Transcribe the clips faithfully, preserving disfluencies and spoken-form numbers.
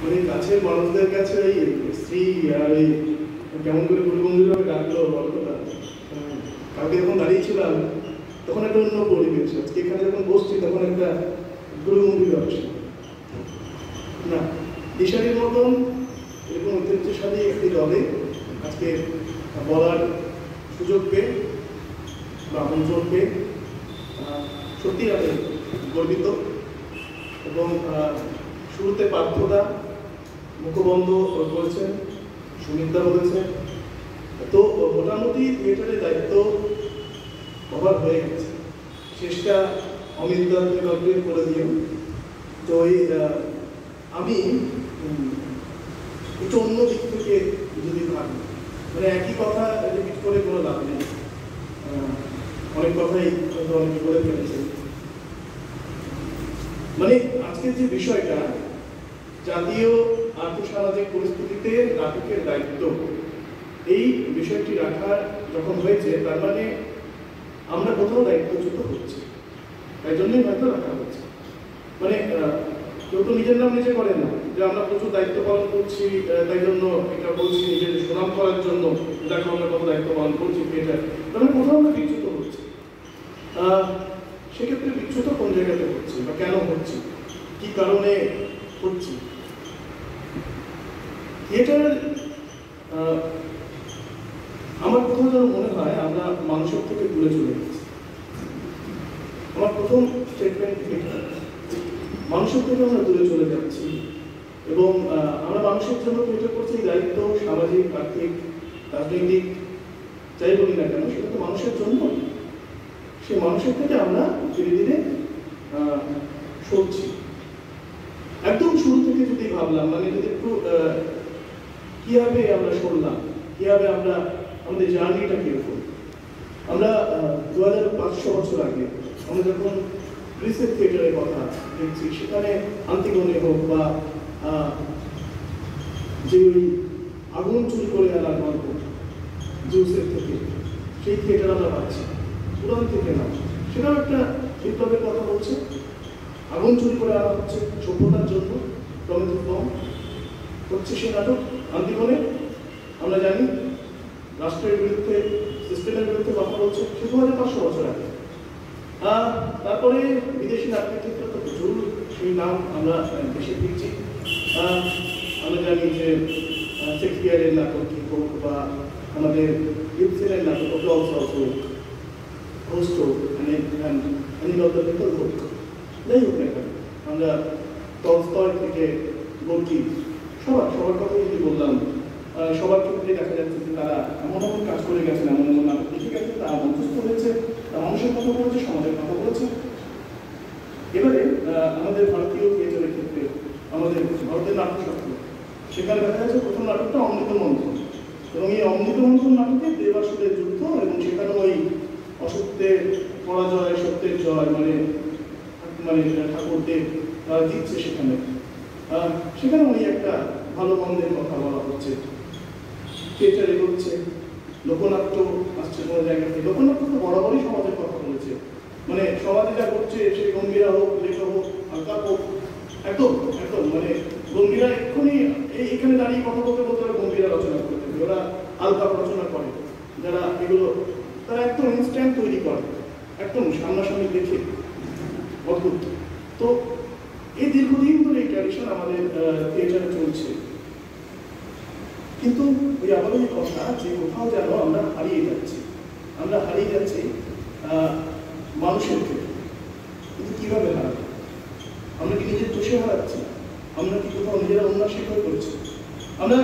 মানে কাছের মানুষদের কাছে এই স্ত্রী আর এই কেমন করে গুরুগম্ভীরভাবে ডাকলো গল্পটা। কালকে যখন দাঁড়িয়েছিলাম তখন একটা অন্য পরিবেশ, আজকে এখানে যখন বসছি তখন একটা গুরুগম্ভীর আসছে না। দিশারির মতন এরকম ঐতিহ্যশালী একটি দলে আজকে বলার সুযোগ পেয়ে বা আমন্ত্রণ পেয়ে সত্যি আমি গর্বিত। এবং শুরুতে পার্থদা মুখবন্ধ করেছেন, সুমিতা বলেছে, তো মোটামুটি থিয়েটারের দায়িত্ব কভার হয়ে গেছে। শেষটা অমিতদা তুমি কমপ্লিট করে দিও। তো এই আমি একটু অন্য দিক থেকে যদি ভাবি, মানে একই কথা রিপিট করে কোনো লাভ নেই, অনেক কথাই হয়তো অনেকে বলে ফেলেছে। মানে আজকের যে বিষয়টা, জাতীয় আর্থসামাজিক পরিস্থিতিতে নাটকের দায়িত্ব, এই বিষয়টি রাখার যখন হয়েছে তার মানে আমরা কোথাও দায়িত্বচ্যুত হচ্ছি, তাই জন্যই হয়তো রাখা হচ্ছে। মানে কেউ তো নিজের নাম নিজে করে না যে আমরা প্রচুর দায়িত্ব পালন করছি তাই জন্য এটা বলছি নিজের সুনাম করার জন্য, দেখো আমরা কত দায়িত্ব পালন করছি এটা, তাহলে কোথাও আমরা বিচ্যুত হচ্ছি। সেক্ষেত্রে বিচ্যুত কোন জায়গাতে হচ্ছে বা কেন হচ্ছে, কি কারণে হচ্ছে? থিয়েটার আমার কোথাও যেন মনে হয় আমরা মানুষের থেকে দূরে চলে গেছি। আমার প্রথম স্টেটমেন্ট মানুষের থেকে আমরা দূরে চলে যাচ্ছি এবং আমরা মানুষের জন্য থিয়েটার করছি। দায়িত্ব সামাজিক, আর্থিক, রাজনৈতিক যাই বলি না কেন সেটা তো মানুষের জন্য। সেই মানুষের থেকে আমরা ধীরে ধীরে সরছি। একদম শুরু থেকে যদি ভাবলাম, মানে যদি একটু কিভাবে আমরা সরলাম, কিভাবে আমরা আমাদের জার্নিটা কিরকম। আমরা দু হাজার পাঁচশো বছর আগে আমরা যখন গ্রিসের থিয়েটারের কথা দেখছি, সেখানে আন্তিগনে হোক বা যে ওই আগুন চুরি করে আনার গল্প জিউসের থেকে, সেই থিয়েটার আমরা পাচ্ছি পুরান থেকে না। সেটাও একটা বিপ্লবের কথা বলছে। আগুন চুরি করে আনা হচ্ছে সভ্যতার জন্য, প্রমেথিক কম হচ্ছে সে নাটক আন্তিগনে। আমরা জানি রাষ্ট্রের বিরুদ্ধে, সিস্টেমের বিরুদ্ধে কথা বলছে, সে দু হাজার পাঁচশো বছর আগে। তারপরে বিদেশি নাটকের ক্ষেত্রে তো প্রচুর সেই নাম আমরা দেশে দেখছি। আমরা জানি যে শেক্সপিয়ারের নাটক কি হোক বা আমাদের ইবসেনের নাটক ক্লস হাউস হোক, হোস্ট হোক, হোক, যাই হোক না কেন, আমরা টলস্টয় থেকে গোর্কি সবার সবার কথা যদি বললাম, সবার ক্ষেত্রে দেখা যাচ্ছে যে তারা এমন এমন কাজ করে গেছেন, এমন এমন নাটক লিখে গেছে, তারা মঞ্চস্থ হয়েছে, তারা মানুষের কথা বলেছে, সমাজের কথা বলেছে। এবারে আমাদের ভারতীয় থিয়েটারের ক্ষেত্রে আমাদের ভারতের নাট্যশাস্ত্র, সেখানে দেখা যাচ্ছে প্রথম নাটকটা অমৃত মন্থন, এবং এই অমৃত মন্থন নাটকে দেবাসুরের যুদ্ধ, এবং সেখানে ওই অসত্যের পরাজয়, সত্যের জয়, মানে মানে ঠাকুরদেব তারা জিতছে সেখানে। সেখানে ওই একটা ভালো মন্দের কথা বলা হচ্ছে, থিয়েটার এগোচ্ছে, লোকনাট্য আসছে কোনো জায়গা থেকে। লোকনাট্য তো বরাবরই সমাজের কথা বলেছে, মানে সমাজে যা করছে সে গম্ভীরা হোক, লেখা হোক, আলকা হোক, একদম একদম মানে গম্ভীরা এক্ষুনি এই এখানে দাঁড়িয়ে কথা বলতে বলতে ওরা গম্ভীরা রচনা করতে, ওরা আলকা রচনা করে, যারা এগুলো তারা একদম ইনস্ট্যান্ট তৈরি করে, একদম সামনাসামনি দেখে, অদ্ভুত। তো এই দীর্ঘদিন ধরে এই ট্র্যাডিশন আমাদের থিয়েটারে চলছে, কিন্তু ওই আবারও এই কথা যে কোথাও যেন আমরা হারিয়ে যাচ্ছি, আমরা হারিয়ে যাচ্ছি মানুষের ক্ষেত্রে। কিন্তু কিভাবে হারাবো? আমরা কি নিজের দোষে হারাচ্ছি? আমরা কি কোথাও নিজেরা উন্নাসিক হয়ে পড়ছি? আমরা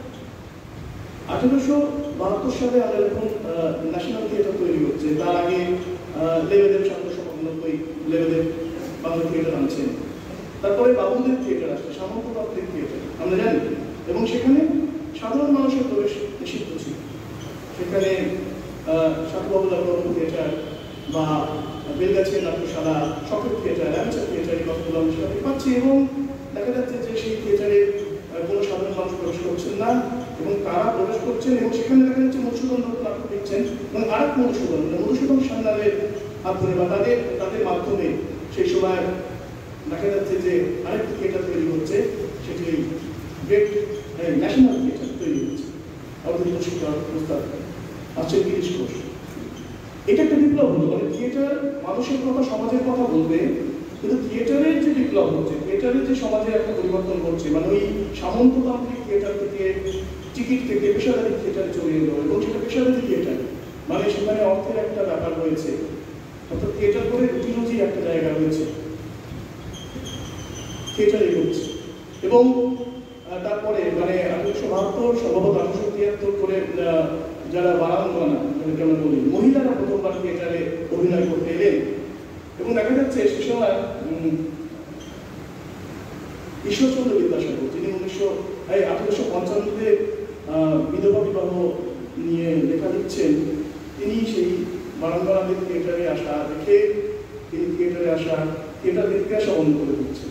আঠেরোশো বাহাত্তর সালে আমরা যখন ন্যাশনাল থিয়েটার তৈরি হচ্ছে, তার আগে লেবেদেব সতেরোশো পঁচানব্বই লেবেদেব বাংলা থিয়েটার আনছেন, তারপরে বাবুদের থিয়েটার আসছে, সামন্ততান্ত্রিক থিয়েটার আমরা জানি, এবং সেখানে সাধারণ মানুষের প্রবেশ নিষিদ্ধ ছিল। সেখানে সাধুবাবু দাবরম থিয়েটার বা বেলগাছিয়া নাট্যশালা, শখের থিয়েটার, অ্যামচার থিয়েটার, এই কথাগুলো আমরা সেখানে পাচ্ছি, এবং দেখা যাচ্ছে যে সেই থিয়েটারে কোনো সাধারণ মানুষ প্রবেশ করছেন না, এবং তারা প্রবেশ করছেন, এবং সেখানে দেখা যাচ্ছে মধুসূদন দত্ত নাটক দেখছেন, এবং আরেক মধুসূদন মধুসূদন সান্যালের মাধ্যমে বা তাদের তাদের মাধ্যমে সেই সময় দেখা যাচ্ছে যে আরেকটি থিয়েটার তৈরি হচ্ছে, সেটি ন্যাশনাল থিয়েটার তৈরি হচ্ছে। আমাদের শিক্ষা প্রস্তাব আসছে তিরিশ কোষ। এটা একটা বিপ্লব হলো, মানে থিয়েটার মানুষের কথা সমাজের কথা বলবে, কিন্তু থিয়েটারের যে বিপ্লব হচ্ছে, থিয়েটারের যে সমাজে একটা পরিবর্তন করছে, মানে ওই সামন্ততান্ত্রিক থিয়েটার থেকে টিকিট থেকে পেশাদারি থিয়েটারে চলে এলো, এবং সেটা পেশাদারি থিয়েটার, মানে সেখানে অর্থের একটা ব্যাপার রয়েছে, অর্থাৎ থিয়েটার করে রুটি রুজি একটা জায়গা রয়েছে, থিয়েটারে হচ্ছে। এবং তারপরে মানে আঠারোশো বাহাত্তর সম্ভবত আঠারোশো তিয়াত্তর করে যারা বারাঙ্গনা আমরা বলি, মহিলারা প্রথমবার থিয়েটারে অভিনয় করতে এলেন, এবং দেখা যাচ্ছে সে সময় ঈশ্বরচন্দ্র বিদ্যাসাগর, যিনি উনিশশো এই আঠারোশো পঞ্চান্নতে বিধবা বিবাহ নিয়ে লেখা লিখছেন, তিনি সেই বারাঙ্গনাদের থিয়েটারে আসা দেখে তিনি থিয়েটারে আসা থিয়েটার দেখতে আসা বন্ধ করে দিচ্ছেন।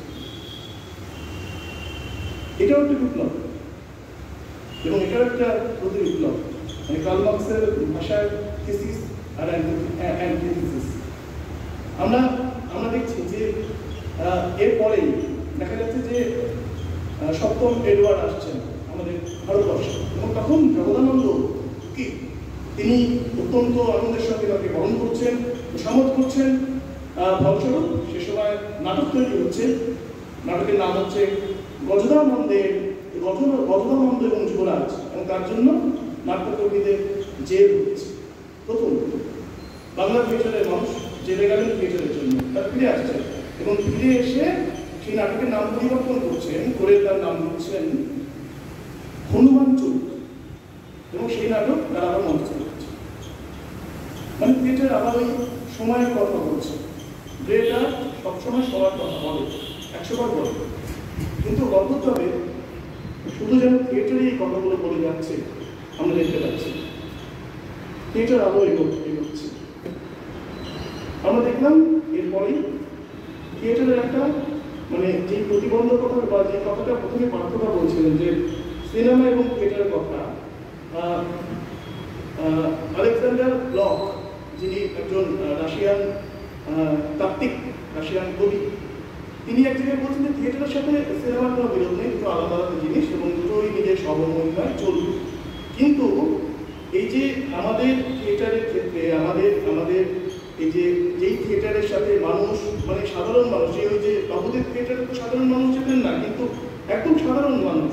এটাও একটা বিপ্লব, এবং এটাও একটা প্রতি বিপ্লব, মানে কার্ল মার্ক্সের ভাষার থিসিস আর অ্যান্টিথিসিস। আমরা আমরা দেখছি যে এরপরেই দেখা যাচ্ছে যে সপ্তম এডওয়ার্ড আসছেন আমাদের ভারতবর্ষে, এবং তখন জগদানন্দ কি তিনি অত্যন্ত আনন্দের সঙ্গে তাকে বরণ করছেন, সামত করছেন। ফলস্বরূপ সে সময় নাটক তৈরি হচ্ছে, নাটকের নাম হচ্ছে গজদানন্দের গজদানন্দ এবং যুবরাজ, এবং তার জন্য নাট্যকর্মীদের জেল হচ্ছে। প্রথম বাংলা থিয়েটারের মানুষ জেলে গেলেন থিয়েটারের জন্য, তার ফিরে আসছেন, এবং ফিরে এসে সেই নাটকের নাম পরিবর্তন করছেন, করে তার নাম দিচ্ছেন হনুমান চোখ, এবং সেই নাটক তারা আবার মঞ্চ করছে। মানে থিয়েটার আবার ওই সময়ের কথা বলছে, যেটা সবসময় সবার কথা বলে, একশো বার বলে, কিন্তু অদ্ভুতভাবে শুধু যেন থিয়েটারই এই কথাগুলো বলে যাচ্ছে আমরা দেখতে পাচ্ছি। থিয়েটার আরো এগোচ্ছে। আমরা দেখলাম এরপরেই থিয়েটারের একটা মানে যে প্রতিবন্ধকতা বা যে কথাটা প্রথমে পার্থক্য বলছিলেন যে সিনেমা এবং থিয়েটারের কথা, আলেকজান্ডার ব্লক, যিনি একজন রাশিয়ান তাত্ত্বিক, রাশিয়ান কবি, তিনি এক জায়গায় বলছেন যে থিয়েটারের সাথে সিনেমার কোনো বিরোধ নেই, দুটো আলাদা আলাদা জিনিস, এবং দুটোই নিজের সমন্বয় চলবে। কিন্তু এই যে আমাদের থিয়েটারের ক্ষেত্রে আমাদের আমাদের এই যে যেই থিয়েটারের সাথে মানুষ মানে সাধারণ মানুষ, এই ওই যে বাবুদের থিয়েটারে তো সাধারণ মানুষ যেতেন না, কিন্তু একদম সাধারণ মানুষ,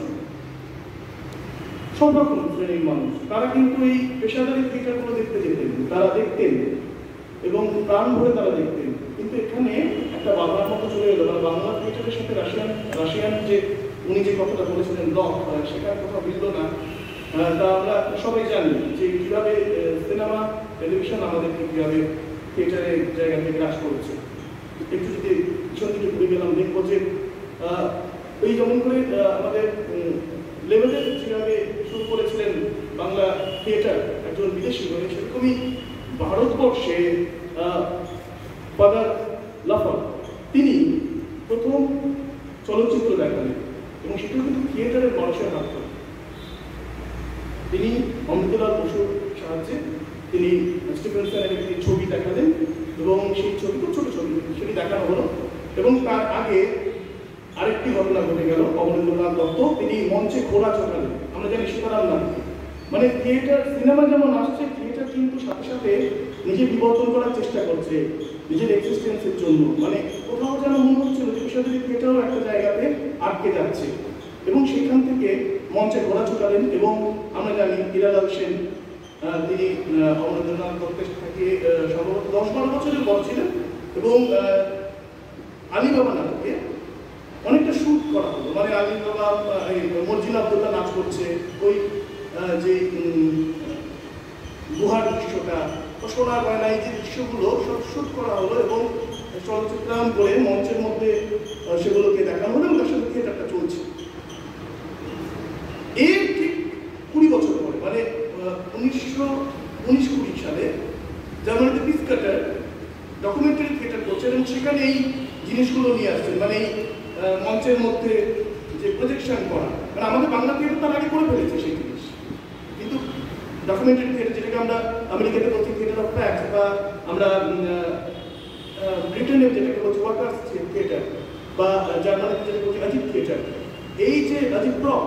সব রকম শ্রেণীর মানুষ, তারা কিন্তু এই পেশাদারি থিয়েটারগুলো দেখতে যেতেন, তারা দেখতেন এবং প্রাণ ভরে তারা দেখতেন। কিন্তু এখানে একটা বাংলার মতো চলে এলো, মানে বাংলা থিয়েটারের সাথে রাশিয়ান রাশিয়ান যে উনি যে কথাটা বলেছিলেন ব্লক, সেখানে কথা মিলল না। তা আমরা সবাই জানি যে কীভাবে সিনেমা টেলিভিশন আমাদেরকে কীভাবে থিয়েটারের জায়গা থেকে হ্রাস করেছে। একটু যদি পিছন দিকে ঘুরে গেলাম, দেখবো যে ওই যেমন করে আমাদের লেভেলে যেভাবে শুরু করেছিলেন বাংলা থিয়েটার একজন বিদেশি হয়ে, সেরকমই ভারতবর্ষে ফাদার লাফা তিনি প্রথম চলচ্চিত্র দেখালেন, এবং সেটাও কিন্তু থিয়েটারের মানুষের হাত ধরে। তিনি অমৃতলাল বসুর সাহায্যে তিনি স্টিফেনসনের একটি ছবি দেখালেন, এবং সেই ছবি খুব ছোট ছবি সেটি দেখানো হলো। এবং তার আগে আরেকটি ঘটনা ঘটে গেল, অমরেন্দ্রনাথ দত্ত তিনি মঞ্চে ঘোড়া চড়ালেন। আমরা জানি সীতারাম নাম, মানে থিয়েটার সিনেমা যেমন আসছে, থিয়েটার কিন্তু সাথে সাথে নিজে বিবর্তন করার চেষ্টা করছে নিজের এক্সিস্টেন্সের জন্য। মানে কোথাও যেন মনে হচ্ছিল যে পেশাদারি থিয়েটারও একটা জায়গাতে আটকে যাচ্ছে, এবং সেখান থেকে মঞ্চে ঘোড়া ছোটালেন। এবং আমরা জানি হীরালাল সেন তিনি অমরেন্দ্রনাথ দত্তের থেকে সম্ভবত দশ বারো বছরের বড় ছিলেন, এবং আলিবাবা নাটকে অনেকটা শুট করা হলো, মানে আলিবাবা মর্জিনা আব্দুল্লাহ নাচ করছে, ওই যে গুহার দৃশ্যটা, সোনার গয়না, এই যে দৃশ্যগুলো সব শুট করা হলো, এবং চলচ্চিত্রায়ন করে মঞ্চের মধ্যে সেগুলোকে দেখানো হলো, এবং তার সাথে থিয়েটারটা চলছে। এর ঠিক কুড়ি বছর পরে, মানে উনিশশো উনিশ কুড়ি সালে জার্মানিতে পিস কাটার ডকুমেন্টারি থিয়েটার করছে, এবং সেখানে এই জিনিসগুলো নিয়ে আসছেন, মানে এই মঞ্চের মধ্যে যে প্রজেকশন করা, মানে আমাদের বাংলা থিয়েটার তার আগে করে ফেলেছে সেই জিনিস, কিন্তু ডকুমেন্টারি থিয়েটার, যেটাকে আমরা আমেরিকাতে বলছি থিয়েটার অফ ফ্যাক্ট, বা আমরা ব্রিটেনে যেটাকে বলছি ওয়ার্কার্স থিয়েটার, বা জার্মানিতে যেটাকে বলছি আজিব থিয়েটার, এই যে আজিব প্রক্স,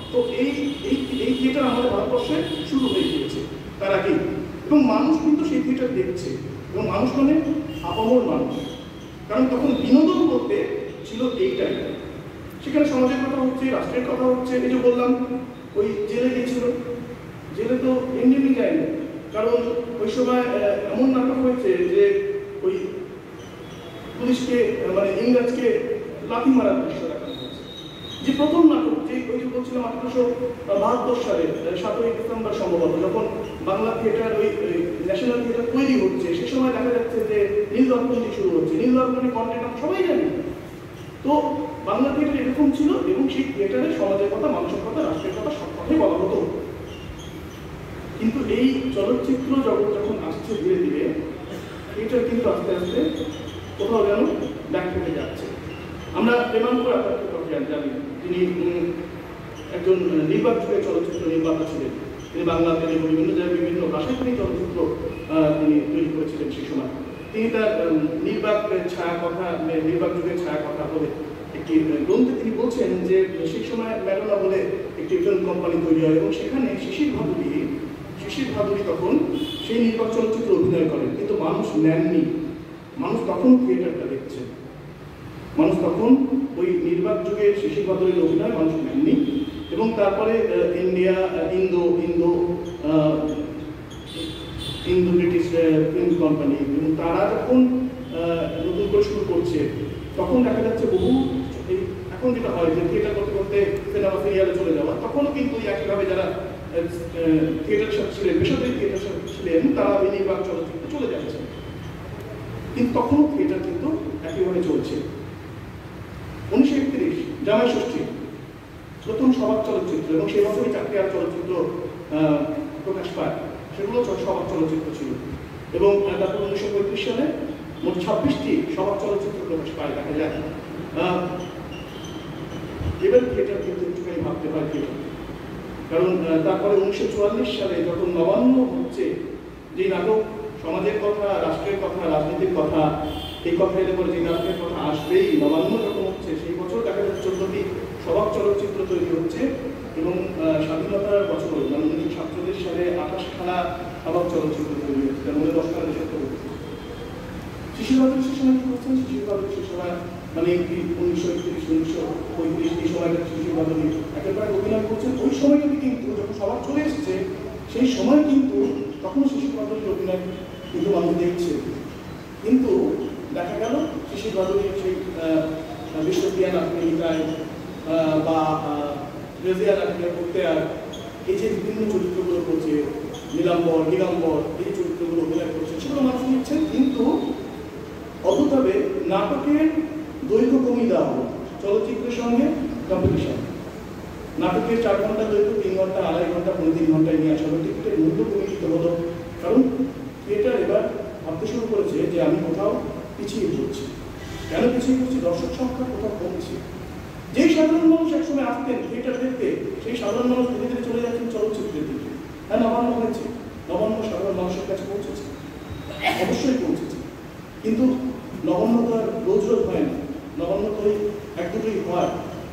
তো এই এই এই থিয়েটার আমাদের ভারতবর্ষে শুরু হয়ে গিয়েছে তার আগেই, এবং মানুষ কিন্তু সেই থিয়েটার দেখছে, এবং মানুষ মানে আপামর মানুষ, কারণ তখন বিনোদন বলতে ছিল এইটাই। সেখানে সমাজের কথা হচ্ছে, রাষ্ট্রের কথা হচ্ছে। এই যে বললাম ওই জেলে গিয়েছিল, জেলে তো এমনি এমনি যায়নি, কারণ ওই সময় এমন নাটক হয়েছে যে ওই পুলিশকে মানে ইংরেজকে লাথি মারার দৃশ্য দেখানো হয়েছে। যে প্রথম নাটক, যে ওই যে বলছিলাম আঠারোশো বাহাত্তর সালে সাতই ডিসেম্বর সম্ভবত, যখন বাংলা থিয়েটার ওই ন্যাশনাল থিয়েটার তৈরি হচ্ছে, সে সময় দেখা যাচ্ছে যে নীল দর্পণটি শুরু হচ্ছে। নীল দর্পণের কন্টেন্ট আমরা সবাই জানি। তো বাংলা থিয়েটার এরকম ছিল, এবং সেই থিয়েটারে সমাজের কথা, মানুষের কথা, রাষ্ট্রের কথা সব কথাই বলা হতো। কিন্তু এই চলচ্চিত্র জগৎ যখন আসছে ধীরে ধীরে, থিয়েটার কিন্তু আস্তে আস্তে কোথাও যেন ব্যাক হয়ে যাচ্ছে। আমরা প্রেমাঙ্কুর আচার্যের কথা জানি, তিনি একজন নির্বাক যুগের চলচ্চিত্র নির্মাতা ছিলেন। তিনি বাংলা, তেলেগু, বিভিন্ন জায়গায় বিভিন্ন ভাষায় তিনি চলচ্চিত্র তিনি তৈরি করেছিলেন সেই সময়। তিনি তার নির্বাক ছায়া কথা, নির্বাক যুগের ছায়া কথা বলে একটি গ্রন্থে তিনি বলছেন যে সেই সময় ম্যাডোনা বলে একটি ফিল্ম কোম্পানি তৈরি হয়, এবং সেখানে শিশির ভাদুরী শিশির ভাদুরী তখন সেই নির্বাক চলচ্চিত্র অভিনয় করেন, কিন্তু মানুষ নেননি। মানুষ তখন থিয়েটারটা দেখছে, মানুষ তখন ওই নির্বাক যুগের শিশির ভাদুরীর অভিনয় মানুষ নেননি। এবং তারপরে India Indo Indo Indo British film company, এবং তারা যখন নতুন করে শুরু করছে, তখন দেখা যাচ্ছে বহু এখন যেটা হয় যে থিয়েটার করতে করতে সিনেমা সিরিয়ালে চলে যাওয়া, তখনও কিন্তু একইভাবে যারা থিয়েটার সাথে ছিলেন, বেসরকারি থিয়েটার সাথে ছিলেন, তারা ওই নির্বাক চলচ্চিত্রে চলে যাচ্ছে। কিন্তু তখনও থিয়েটার কিন্তু একইভাবে চলছে। উনিশশো একত্রিশ জামাই ষষ্ঠী প্রথম সবাক চলচ্চিত্র, এবং সেই বছরই চারটি আর চলচ্চিত্র প্রকাশ পায়, সেগুলো সবাক চলচ্চিত্র ছিল। এবং তারপর উনিশশো পঁয়ত্রিশ সালে মোট ছাব্বিশটি সবাক চলচ্চিত্র প্রকাশ পায়, দেখা যায়। এবার থিয়েটার কিন্তু একটুখানি ভাবতে হয় থিয়েটার, কারণ তারপরে উনিশশো চুয়াল্লিশ সালে যখন নবান্ন হচ্ছে, যে নাটক সমাজের কথা, রাষ্ট্রের কথা, রাজনীতির কথা, এই কথা এলে পরে যে নাটকের কথা আসবেই, নবান্ন যখন হচ্ছে, সেই বছর দেখা যাচ্ছে চোদ্দটি সবাক চলচ্চিত্র তৈরি হচ্ছে। এবং স্বাধীনতার বছর মানে উনিশশো সাতচল্লিশ সালে আঠাশখানা সবাক চলচ্চিত্র তৈরি হচ্ছে, তার মধ্যে দশখানা দেশের তৈরি হচ্ছে। শিশির ভাদুরী সে সময় কি করছেন? শিশির ভাদুরী সে সময় মানে উনিশশো একত্রিশ উনিশশো পঁয়ত্রিশ এই সময়টা শিশির ভাদুরী একেবারে অভিনয় করছেন। ওই সময়টাতে কিন্তু যখন সবাক চলে এসেছে, সেই সময় কিন্তু তখন শিশির ভাদুরীর অভিনয় কিন্তু মানুষ দেখছে। কিন্তু দেখা গেল শিশির ভাদুরীর সেই বিশ্বপ্রিয়া নাট্যিকায় বা রেজিয়া নাট্যিকা করতে, আর এই যে বিভিন্ন চরিত্রগুলো করছে, নীলাম্বর নীলাম্বর এই চরিত্রগুলো অভিনয় করছে, সেগুলো মানুষ নিচ্ছেন। কিন্তু অতভাবে নাটকের দৈর্ঘ্য কমিয়ে দেওয়া হলো চলচ্চিত্রের সঙ্গে কম্পিটিশন। নাটকের চার ঘন্টা দৈর্ঘ্য তিন ঘন্টা, আড়াই ঘন্টা, পনেরো তিন ঘন্টায় নিয়ে আসা হলো। টিকিটের মূল্য কমিয়ে দিতে হলো, কারণ থিয়েটার এবার ভাবতে শুরু করেছে যে আমি কোথাও পিছিয়ে পড়ছি। কেন পিছিয়ে পড়ছি? দর্শক সংখ্যা কোথাও কমছে। যেই সাধারণ মানুষ একসময় আসতেন থিয়েটার দেখতে, সেই সাধারণ মানুষ ধীরে ধীরে চলে যাচ্ছেন চলচ্চিত্রের দিকে। হ্যাঁ, নবান্ন হয়েছে, নবান্ন সাধারণ মানুষের কাছে পৌঁছেছে, অবশ্যই পৌঁছেছে। কিন্তু নবান্ন তো আর রোজ রোজ হয় না, নবান্ন তো ওই এক দুটোই হয়।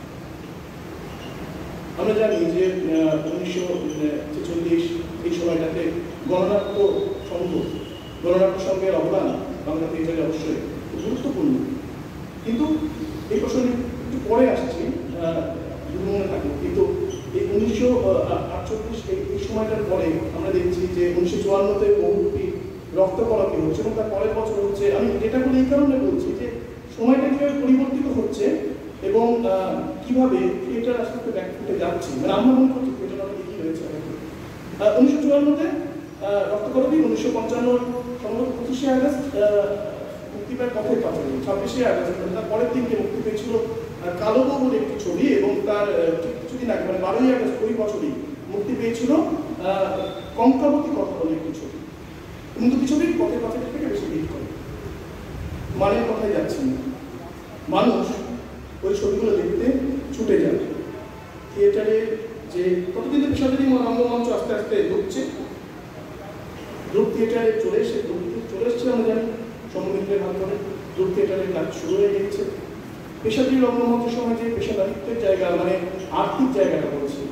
আমরা জানি যে উনিশশো ছেচল্লিশ এই সময়টাতে গণনাট্য সংঘ, গণনাট্য সংঘের অবদান বাংলা থিয়েটারে অবশ্যই গুরুত্বপূর্ণ। কিন্তু এই প্রসঙ্গে একটু পরে আসছি, মনে থাকলো। কিন্তু এই উনিশশো আটচল্লিশ এই সময়টার পরে আমরা দেখছি যে উনিশশো চুয়ান্নতে বহুটি রক্তকরণী হচ্ছে, এবং তার পরের বছর হচ্ছে। আমি এটা বলে এই কারণে বলছি যে সময়টা কীভাবে পরিবর্তিত হচ্ছে এবং কীভাবে থিয়েটার আস্তে আস্তে ব্যাক ফুটে যাচ্ছে। মানে আমরা মনে করছি থিয়েটার অনেক এগিয়ে রয়েছে। উনিশশো চুয়ান্নতে রক্তকরণী, উনিশশো পঞ্চান্ন সম্ভবত পঁচিশে আগস্ট মুক্তি পায় পথের পাঁচালী, ছাব্বিশে আগস্ট তার পরের দিনকে মুক্তি পেয়েছিল কালো বউ বলে একটি ছবি, এবং তার কিছুদিন আগে মানে বারোই আগস্ট ওই বছরই মুক্তি পেয়েছিল কঙ্কাবতী কথা বলে একটি ছবি। কিন্তু দুটি ছবি পথের পাঁচালী থেকে বেশি হিট করে। মানের কথাই যাচ্ছে না, মানুষ ওই ছবিগুলো দেখতে ছুটে যায়। থিয়েটারে যে কতদিন পেশাদারি রঙ্গমঞ্চ আস্তে আস্তে ঢুকছে, গ্রুপ থিয়েটারে চলে এসে চলে এসছে আমরা জানি সমমিত্রের মাধ্যমে গ্রুপ থিয়েটারের কাজ শুরু হয়ে গেছে। পেশাদারি রঙ্গমঞ্চের সময় যে পেশাদারিত্বের জায়গা মানে আর্থিক জায়গাটা বলছে,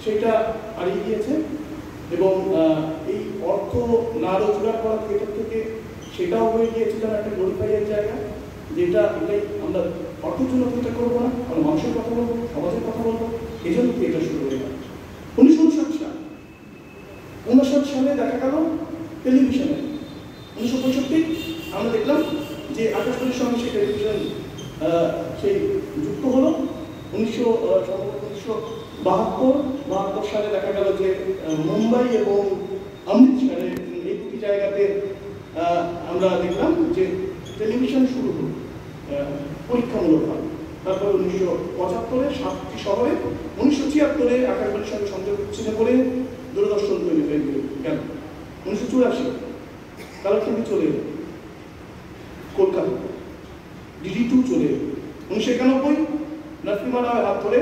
সেটা হারিয়ে গিয়েছে এবং এই অর্থ না রোজগার করা থিয়েটার থেকে সেটাও হয়ে গিয়েছে যেন একটা গ্লোরিফাইয়ের জায়গা, যেটা এটাই আমরা অর্থের জন্য থিয়েটার করবো না, আমরা মানুষের কথা বলবো, সমাজের কথা বলবো, এই জন্য থিয়েটার শুরু হয়ে গেল। উনিশশো উনষাট সাল উনষাট সালে দেখা গেল টেলিভিশনে উনিশশো পঁয়ষট্টি আমরা দেখলাম যে আকাশবাণীর সঙ্গে সেই টেলিভিশন সেই যুক্ত হলো। উনিশশো উনিশশো বাহাত্তর বাহাত্তর সালে দেখা গেল যে মুম্বাই এবং অমৃতসরে এই দুটি জায়গাতে আমরা দেখলাম যে টেলিভিশন শুরু হলো পরীক্ষামূলকভাবে। তারপরে উনিশশো পঁচাত্তরে সাতটি শহরে, উনিশশো ছিয়াত্তরে আকাশবাণীর সঙ্গে সংযোগ বিচ্ছিন্ন করে দূরদর্শন তৈরি হয়ে গেল। উনিশশো চুরাশি কালার টিভি চলে এলো কলকাতা, ডিডি টু চলে এলো। উনিশশো একানব্বই নরসিমা রাওয়ের হাত ধরে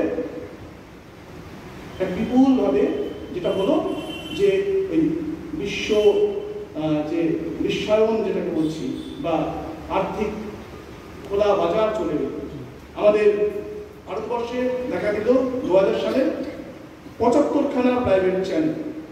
এক বিপুলভাবে যেটা হলো যে ওই বিশ্ব যে বিশ্বায়ন যেটাকে বলছি বা আর্থিক খোলা বাজার চলে এলো। আমাদের ভারতবর্ষে দেখা দিল দু হাজার সালে পঁচাত্তরখানা প্রাইভেট চ্যানেল।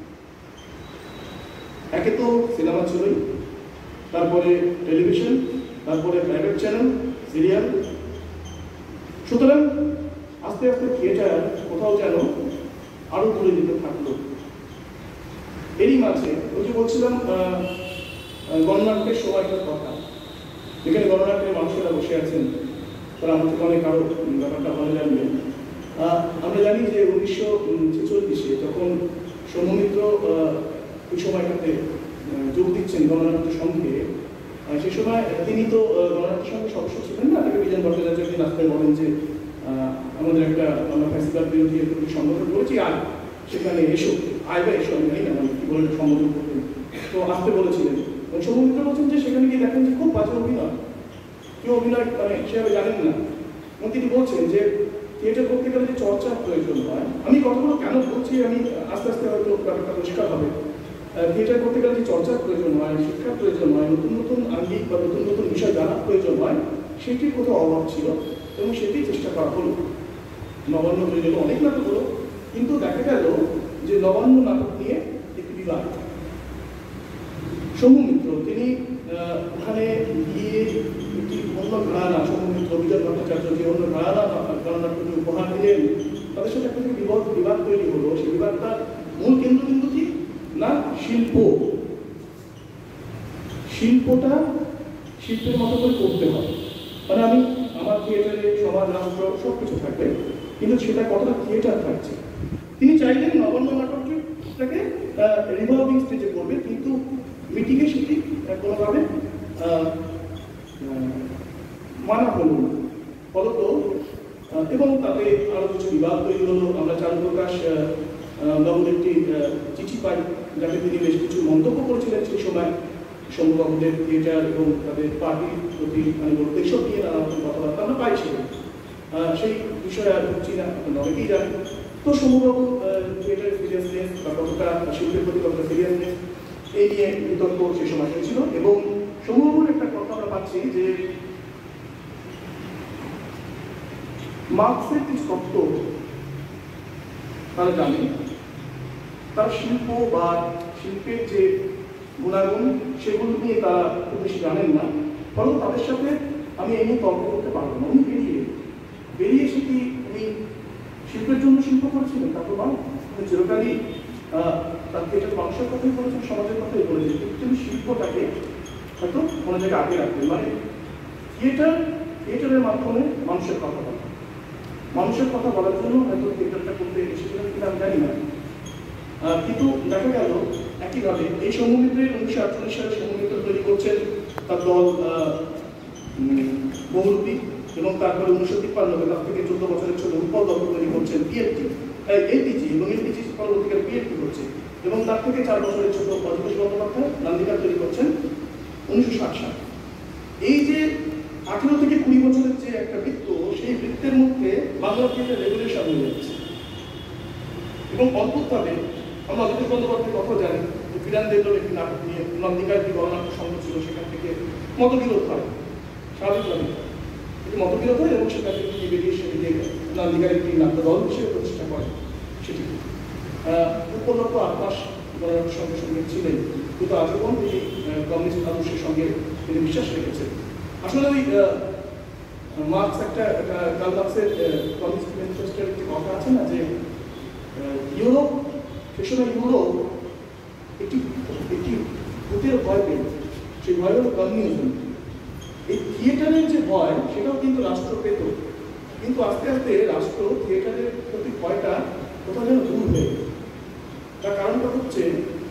একে তো সিনেমা ছিলই, তারপরে টেলিভিশন, তারপরে প্রাইভেট চ্যানেল, সিরিয়াল। সুতরাং আস্তে আস্তে থিয়েটার কোথাও যেন আরো দূরে যেতে থাকলো। এরই মাঝে ওই যে বলছিলাম গণনাট্যের সময়টার কথা, যেখানে গণনাট্যের মানুষেরা বসে আছেন, তারা আমার থেকে অনেক আরো ব্যাপারটা ভালো জানবেন। আমরা জানি যে উনিশশো ছেচল্লিশে যখন সৌম্যমিত্র ওই সময়টাতে যোগ দিচ্ছেন গণনাট্য সংঘে, সে সময় তিনি তো গণনাট্য সংঘের সদস্য ছিলেন না। তাকে বিজন ভট্টাচার্য একদিন রাস্তায় বলেন যে আমাদের একটা আমরা ফ্যাসিবাদ বিরোধী একটি সংগঠন করেছি, আর সেখানে এসো, আয় বা এসো, আমি জানি না মানে কি বলে সম্বোধন করতেন। তো আসতে বলেছিলেন, সৌম্যমিত্র বলছেন যে সেখানে গিয়ে দেখেন যে খুব বাজে অভিনয়, কেউ অভিনয় মানে সেভাবে জানেন না। এবং তিনি বলছেন যে থিয়েটার করতে গেলে যে চর্চার প্রয়োজন হয়, আমি কথাগুলো কেন বলছি আমি আস্তে আস্তে হয়তো ব্যাপারটা পরিষ্কার হবে। থিয়েটার করতে গেলে যে চর্চার প্রয়োজন হয়, শিক্ষার প্রয়োজন হয়, নতুন নতুন আঙ্গিক বা নতুন নতুন বিষয় জানার প্রয়োজন হয়, সেটির কোথাও অভাব ছিল এবং সেটি চেষ্টা করা হলো। নবান্ন তৈরি হলো, অনেক নাটক হলো, কিন্তু দেখা গেল যে নবান্ন নাটক নিয়ে একটি বিবাদ। সৌম্যমিত্র তিনি ওখানে গিয়ে একটি অন্য ঘরানা, সৌম্যমিত্র বিজন ভট্টাচার্য যে অন্য ঘরানা গণনাট্যকে উপহার দিলেন, তাদের সাথে একটা বিবাদ বিবাদ তৈরি হলো। সেই বিবাদটার মূল কেন্দ্র কিন্তু কি না শিল্প, শিল্পটা শিল্পের মতো করে করতে হবে। মানে আমি আমার থিয়েটারে সমাজ রাষ্ট্র সব কিছু থাকবে, কিন্তু সেটা কতটা থিয়েটার থাকছে। তিনি চাইলেন নবান্ন নাটকটাকে রিভলভিং স্টেজে করবে, কিন্তু মিটিংয়ে সেটি কোনোভাবে মানা হলো না ফলত, এবং তাতে আরো কিছু বিবাদ তৈরি হলো। আমরা চারুপ্রকাশ বাবুর একটি চিঠি পাই, যাতে তিনি বেশ কিছু মন্তব্য করেছিলেন সেই সময় শম্ভুবাবুদের থিয়েটার এবং তাদের পার্টির প্রতি মানে বলতে এইসব নিয়ে নানা রকম কথাবার্তা আমরা পাই সেখানে। সেই বিষয়ে আর ঢুকছি না, অনেকেই জানেন। তো শম্ভুবাবু থিয়েটারের সিরিয়াসনেস বা কতটা শিল্পের প্রতি কতটা সিরিয়াসনেস, এই নিয়ে বিতর্ক সেই সময় হয়েছিল। এবং শম্ভুবাবুর একটা কথা আমরা পাচ্ছি যে মার্ক্সের কিছু তত্ত্ব তারা জানে, তার শিল্প বা শিল্পের যে গুণাগুণ সেগুলো নিয়ে তারা খুব বেশি জানেন না, ফলে তাদের সাথে আমি এই নিয়ে তর্ক করতে পারবো না। উনি বেরিয়ে বেরিয়ে সেটি উনি শিল্পের জন্য শিল্প করেছিলেন, তারপর বা চিরকালই তার থিয়েটার মানুষের কথাই বলেছেন, সমাজের কথাই বলেছেন, কিন্তু তিনি শিল্পটাকে হয়তো কোনো জায়গায় আগে রাখবেন। মানে থিয়েটার থিয়েটারের মাধ্যমে মানুষের কথা বলা, মানুষের কথা বলার জন্য হয়তো থিয়েটারটা করতে এসেছিলেন কিনা আমি জানি না। কিন্তু দেখা গেল একইভাবে এই সৌম্যমিত্রের উনিশশো আটচল্লিশ সালে সৌম্যমিত্র তৈরি করছেন তার দল বহুরূপী, এবং তারপরে উনিশশো তিপ্পান্নতে তার থেকে চোদ্দ বছরের ছোট উৎপল দত্ত তৈরি করছেন পিএফটি এলটিজি, এবং এলটিজি পরবর্তীকালে পিএফটি করছে, এবং তার থেকে চার বছরের ছোট অজিতেশ বন্দ্যোপাধ্যায় নান্দিকা তৈরি করছেন উনিশশো ষাট সাল। এই যে আঠেরো থেকে কুড়ি বছরের যে একটা বৃত্ত, সেই বৃত্তের মধ্যে বাংলা থিয়েটার রেগুলেশন হয়ে যাচ্ছে। এবং অদ্ভুতভাবে আমরা অজিতেশ বন্দ্যোপাধ্যায়ের কথা জানি যে বিরান দেবলোর একটি নাটক নিয়ে নন্দিকার একটি গণনাট্য সংঘ ছিল, সেখান থেকে মতবিরোধ হয়, স্বাভাবিকভাবে একটি মতবিরোধ হয়, এবং সেখান থেকে বেরিয়ে সেটিকে নন্দিকার একটি নাট্য দল হিসেবে প্রতিষ্ঠা করে সেটি। উপলব্ধ আট মাস গণরাজ্যের সঙ্গে সঙ্গে ছিলেন, কিন্তু আজীবন তিনি কমিউনিস্ট আদর্শের সঙ্গে তিনি বিশ্বাস রেখেছেন। আসলে ওই মার্কস একটা কার্ল মার্কসের কমিউনিস্ট ম্যানিফেস্টোর একটি কথা আছে না, যে ইউরোপ সে সময় ইউরোপ একটি একটি ভূতের ভয় পেল, সেই ভয় হল কমিউনিজম। এই থিয়েটারের যে ভয় সেটাও কিন্তু রাষ্ট্র পেত, কিন্তু আস্তে আস্তে রাষ্ট্র থিয়েটারের প্রতি ভয়টা কোথাও যেন দূর হয়ে গেল। তার কারণটা হচ্ছে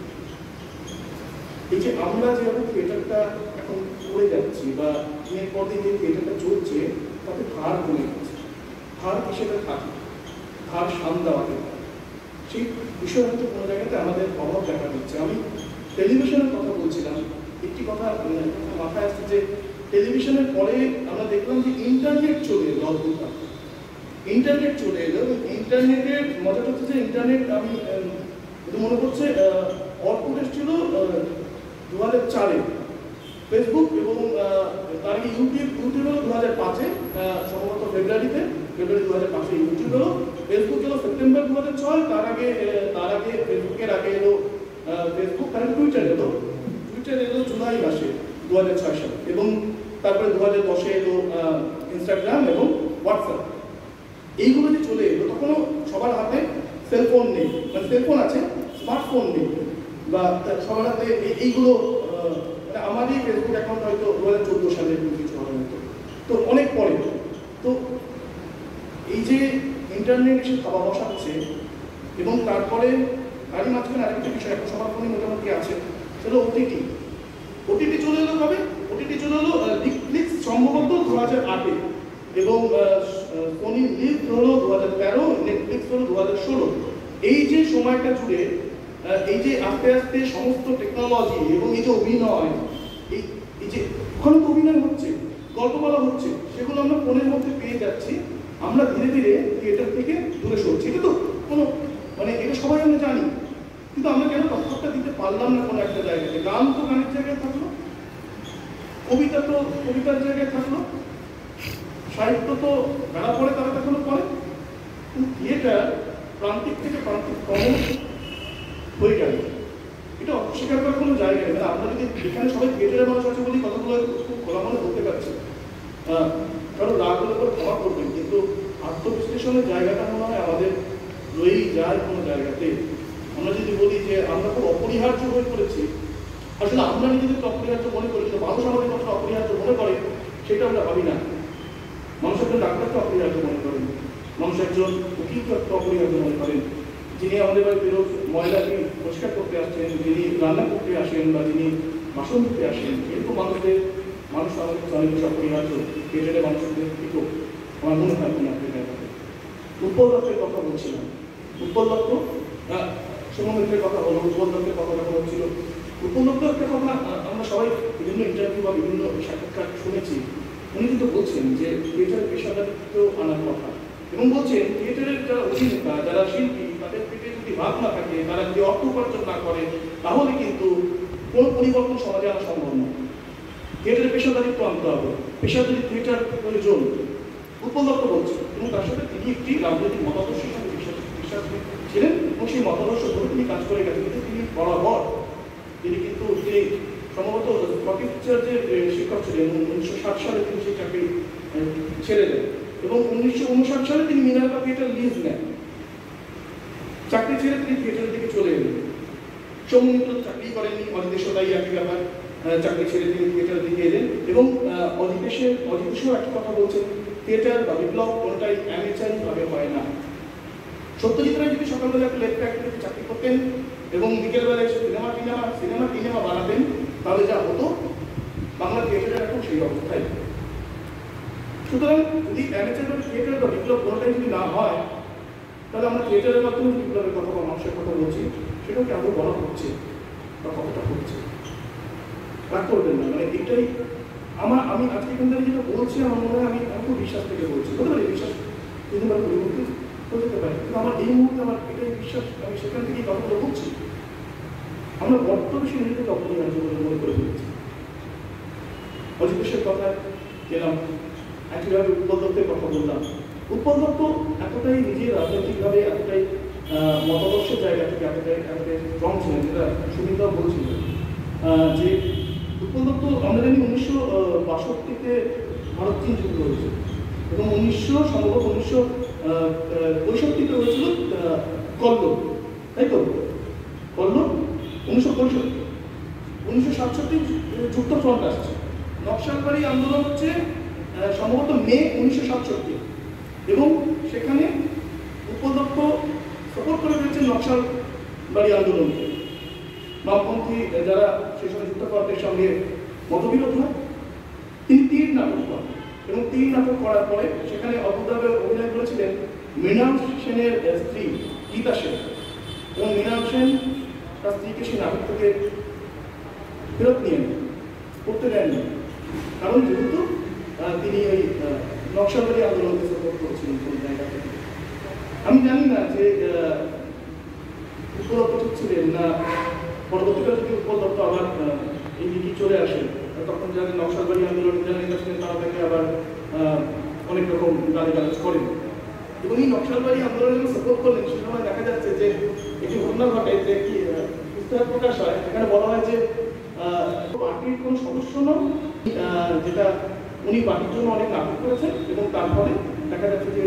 এই যে আমরা যেভাবে থিয়েটারটা এখন করে যাচ্ছি বা দিনের পর দিন যে থিয়েটারটা চলছে তাতে ধার কমে যাচ্ছে। ধার হিসেবে থাকে, ধার সাম দেওয়াতে সেই বিষয় হয়তো কোনো জায়গাতে আমাদের অভাব দেখা দিচ্ছে। আমি টেলিভিশনের কথা বলছিলাম, একটি কথা মাথায় আসছে যে টেলিভিশনের পরে আমরা দেখলাম যে ইন্টারনেট চলে এলো। অদ্ভুত ইন্টারনেট চলে এলো এবং ইন্টারনেটের মজাটা হচ্ছে যে ইন্টারনেট আমি মনে করছে অর্কুট এসেছিল দু হাজার চারে, ফেসবুক এবং তার আগে ইউটিউব ইউটিউব হলো দু হাজার পাঁচে, সম্ভবত ফেব্রুয়ারিতে ফেব্রুয়ারি দু হাজার পাঁচে ইউটিউব হলো, ফেসবুক এলো সেপ্টেম্বর দু হাজার ছয়, তার আগে তার আগে ফেসবুকের আগে এলো ফেসবুক, তার টুইটার এলো টুইটার এলো জুলাই মাসে দু হাজার ছয় সালে, এবং তারপরে দু হাজার দশে এলো ইনস্টাগ্রাম এবং হোয়াটসঅ্যাপ। এইগুলো যে চলে এলো তখনও সবার হাতে সেলফোন নেই, মানে সেলফোন আছে, স্মার্টফোন নেই, বা সবার হাতে এইগুলো মানে আমারই ফেসবুক অ্যাকাউন্ট হয়তো দু হাজার চোদ্দো সালে কিছু হবে হতো, তো অনেক পরে। তো এই যে ইন্টারনেট এসে খাওয়া বসাচ্ছে এবং তারপরে তারই মাঝখানে আরেকটা বিষয় এখন সবার ফোনে মোটামুটি আছে, সেটা ওটিটি। ওটিটি চলে এলো কবে? ওটিটি চলে এলো নেটফ্লিক্স সম্ভবত দু হাজার আটে, এবং সোনি লিভ হলো দু হাজার তেরো, নেটফ্লিক্স হলো দু হাজার ষোলো। এই যে সময়টা জুড়ে এই যে আস্তে আস্তে সমস্ত টেকনোলজি এবং এই যে অভিনয়, এই এই যে ওখানে তো অভিনয় হচ্ছে, গল্প বলা হচ্ছে, সেগুলো আমরা ফোনের মধ্যে পেয়ে যাচ্ছি। আমরা ধীরে ধীরে থিয়েটার থেকে দূরে সরছি। এটা তো কোনো মানে এটা সবাই আমরা জানি, কিন্তু আমরা কেন তথ্যটা দিতে পারলাম না কোনো একটা জায়গাতে? গান তো গানের জায়গায় থাকলো, কবিতা তো কবিতার জায়গায় থাকলো, সাহিত্য তো বেড়া পড়ে তারা এখনো পড়ে, কিন্তু থিয়েটার প্রান্তিক থেকে প্রান্তিক কমন হয়ে গেল। এটা অস্বীকার করার কোনো জায়গা নেই। আমরা যদি এখানে সবাই থিয়েটারের মানুষ আছে বলি কথাগুলো খুব খোলা মনে বলতে পারছি, কারণ রাগ হলে পরে ক্ষমা করবেন, কিন্তু আত্মবিশ্লেষণের জায়গাটা মনে হয় আমাদের রয়েই যায় কোনো জায়গাতে। আমরা যদি বলি যে আমরা খুব অপরিহার্য হয়ে পড়েছি, আসলে আমরা নিজেদেরকে অপরিহার্য মনে করি, কিন্তু মানুষ আমাদের কথা অপরিহার্য মনে করে সেটা আমরা ভাবি না। মানুষ একজন ডাক্তারকে অপরিহার্য মনে করেন, মানুষ একজন উকিলকে অপরিহার্য মনে করেন, যিনি আমাদের বাড়িতে রোজ ময়লাকে পরিষ্কার করতে আসছেন, যিনি রান্না করতে আসেন বা যিনি বাসন ধুতে আসেন, এরকম মানুষদের মানুষ আমাদের কাছে অনেক বেশি অপরিহার্য। থিয়েটারে মানুষদের দিত আমার মনে হয় কোনো একটা জায়গাতে। উৎপল দত্তের কথা বলছিলাম, উৎপল দত্ত সৌম্যমিত্রের কথা হলো, উৎপল দত্তের কথা কথা হচ্ছিল। উৎপল দত্ত একটা কথা আমরা সবাই বিভিন্ন ইন্টারভিউ বা বিভিন্ন সাক্ষাৎকার শুনেছি, উনি কিন্তু বলছেন যে থিয়েটারের পেশাদারিত্ব আনার কথা, এবং বলছেন থিয়েটারের যারা অভিনেতা, যারা শিল্পী, তাদের পেটে যদি ভাত না থাকে, তারা যদি অর্থ উপার্জন না করে, তাহলে কিন্তু কোনো পরিবর্তন সমাজে আনা সম্ভব নয়। থিয়েটারের পেশাদারিত্ব আনতে হবে, পেশাদারি থিয়েটার প্রয়োজন, উৎপল দত্ত বলছেন। এবং তার সাথে তিনি একটি রাজনৈতিক মতাদর্শের সাথে বিশ্বাস ছিলেন এবং সেই মতাদর্শ ধরে তিনি কাজ করে গেছেন। কিন্তু তিনি বরাবর তিনি কিন্তু তিনি সম্ভবত স্কটিশ চার্চের শিক্ষক ছিলেন, উনিশশো ষাট সালে তিনি সেই চাকরি ছেড়ে দেন এবং উনিশশো উনষাট সালে তিনি মিনার্ভা থিয়েটার লিজ নেন। চাকরি ছেড়ে তিনি থিয়েটারের দিকে চলে এলেন। সৌমিত্র চাকরি করেননি, অজিতেশও তাই একই ব্যাপার, চাকরি ছেড়ে তিনি থিয়েটারের দিকে এলেন। এবং অজিতেশের অজিতেশও একটা কথা বলছেন, থিয়েটার বা বিপ্লব কোনোটাই অ্যামেচারিভাবে হয় না। সত্যজিৎ রায় যদি সকালবেলা একটা লেফট ফ্যাক্টরিতে চাকরি করতেন এবং বিকেলবেলায় সিনেমা টিনেমা সিনেমা টিনেমা বানাতেন, তাহলে যা হতো বাংলা থিয়েটারের এখন সেই অবস্থায়। সুতরাং যদি অ্যামেচারভাবে থিয়েটার বা বিপ্লব কোনোটাই যদি না হয়, তাহলে আমরা থিয়েটারের মাধ্যমে বিপ্লবের কথা বা মানুষের কথা বলছি, সেটাও কি আরও বলা হচ্ছে বা কতটা হচ্ছে? রাগ করবেন না, মানে এটাই আমার আমি আজকে এখান থেকে যেটা বলছি আমার মনে হয় আমি আমি খুব বিশ্বাস থেকে বলছি, হতে পারি বিশ্বাস কিন্তু আমি পরিবর্তন করতে পারি, কিন্তু আমার এই মুহূর্তে আমার এটাই বিশ্বাস, আমি সেখান থেকেই কথাগুলো বলছি। আমরা বড্ড বেশি নিজেদেরকে অপরিহার্য বলে মনে করে ফেলেছি। অজিতেশের কথা গেলাম, একইভাবে উৎপল দত্তের কথা বললাম। উৎপল দত্ত এতটাই নিজের রাজনৈতিকভাবে এতটাই মতাদর্শের জায়গা থেকে এতটাই এতটাই স্ট্রং ছিলেন, যেটা সুবিধাও বলছিলেন যে উৎপল দত্ত আমরা জানি উনিশশো বাষট্টিতে ভারত চীন যুদ্ধ হয়েছে এবং উনিশশো সম্ভবত উনিশশো পঁয়ষট্টিতে হয়েছিল কল্লোল, তাই তো কল্লোল উনিশশো পঁয়ষট্টি উনিশশো সাতষট্টি যুক্তফ্রন্ট আসছে, নকশালবাড়ি আন্দোলন হচ্ছে সম্ভবত মে উনিশশো সাতষট্টি এবং সেখানে উৎপল দত্ত সাপোর্ট করে দিয়েছেন নকশালবাড়ি আন্দোলনকে। বামপন্থী যারা সেই সময় যুক্তফ্রন্টের সঙ্গে মতবিরোধ হয়, তিনি তীর নাটক করেন এবং তীর নাটক করার পরে সেখানে অদ্ভুতভাবে অভিনয় করেছিলেন মৃণাল সেনের স্ত্রী গীতা সেন এবং মৃণাল সেন তার স্ত্রীকে সেই নাটক থেকে ফেরত নিয়ে নেন, করতে দেননি, কারণ যেহেতু তিনি ওই নকশালবাড়ি আন্দোলনকে সাপোর্ট করেছিলেন কোন জায়গা থেকে। আমি জানি না যে উৎপল দত্ত ছিলেন না পরবর্তীকালে যদি উৎপল দত্ত আবার এই দিকে চলে আসেন, তখন যাদের নকশালবাড়ি আন্দোলনের যারা নেতা ছিলেন তারা তাকে আবার অনেক রকম গালিগালাজ করেন এবং এই নকশালবাড়ি আন্দোলনের সাপোর্ট করলেন। সে সময় দেখা যাচ্ছে যে একটি ঘটনা ঘটে যে কি ইস্তেহার প্রকাশ হয়, এখানে বলা হয় যে পার্টির কোনো সদস্য নন, যেটা উনি পার্টির জন্য অনেক নাটক করেছেন এবং তারপরে দেখা যাচ্ছে যে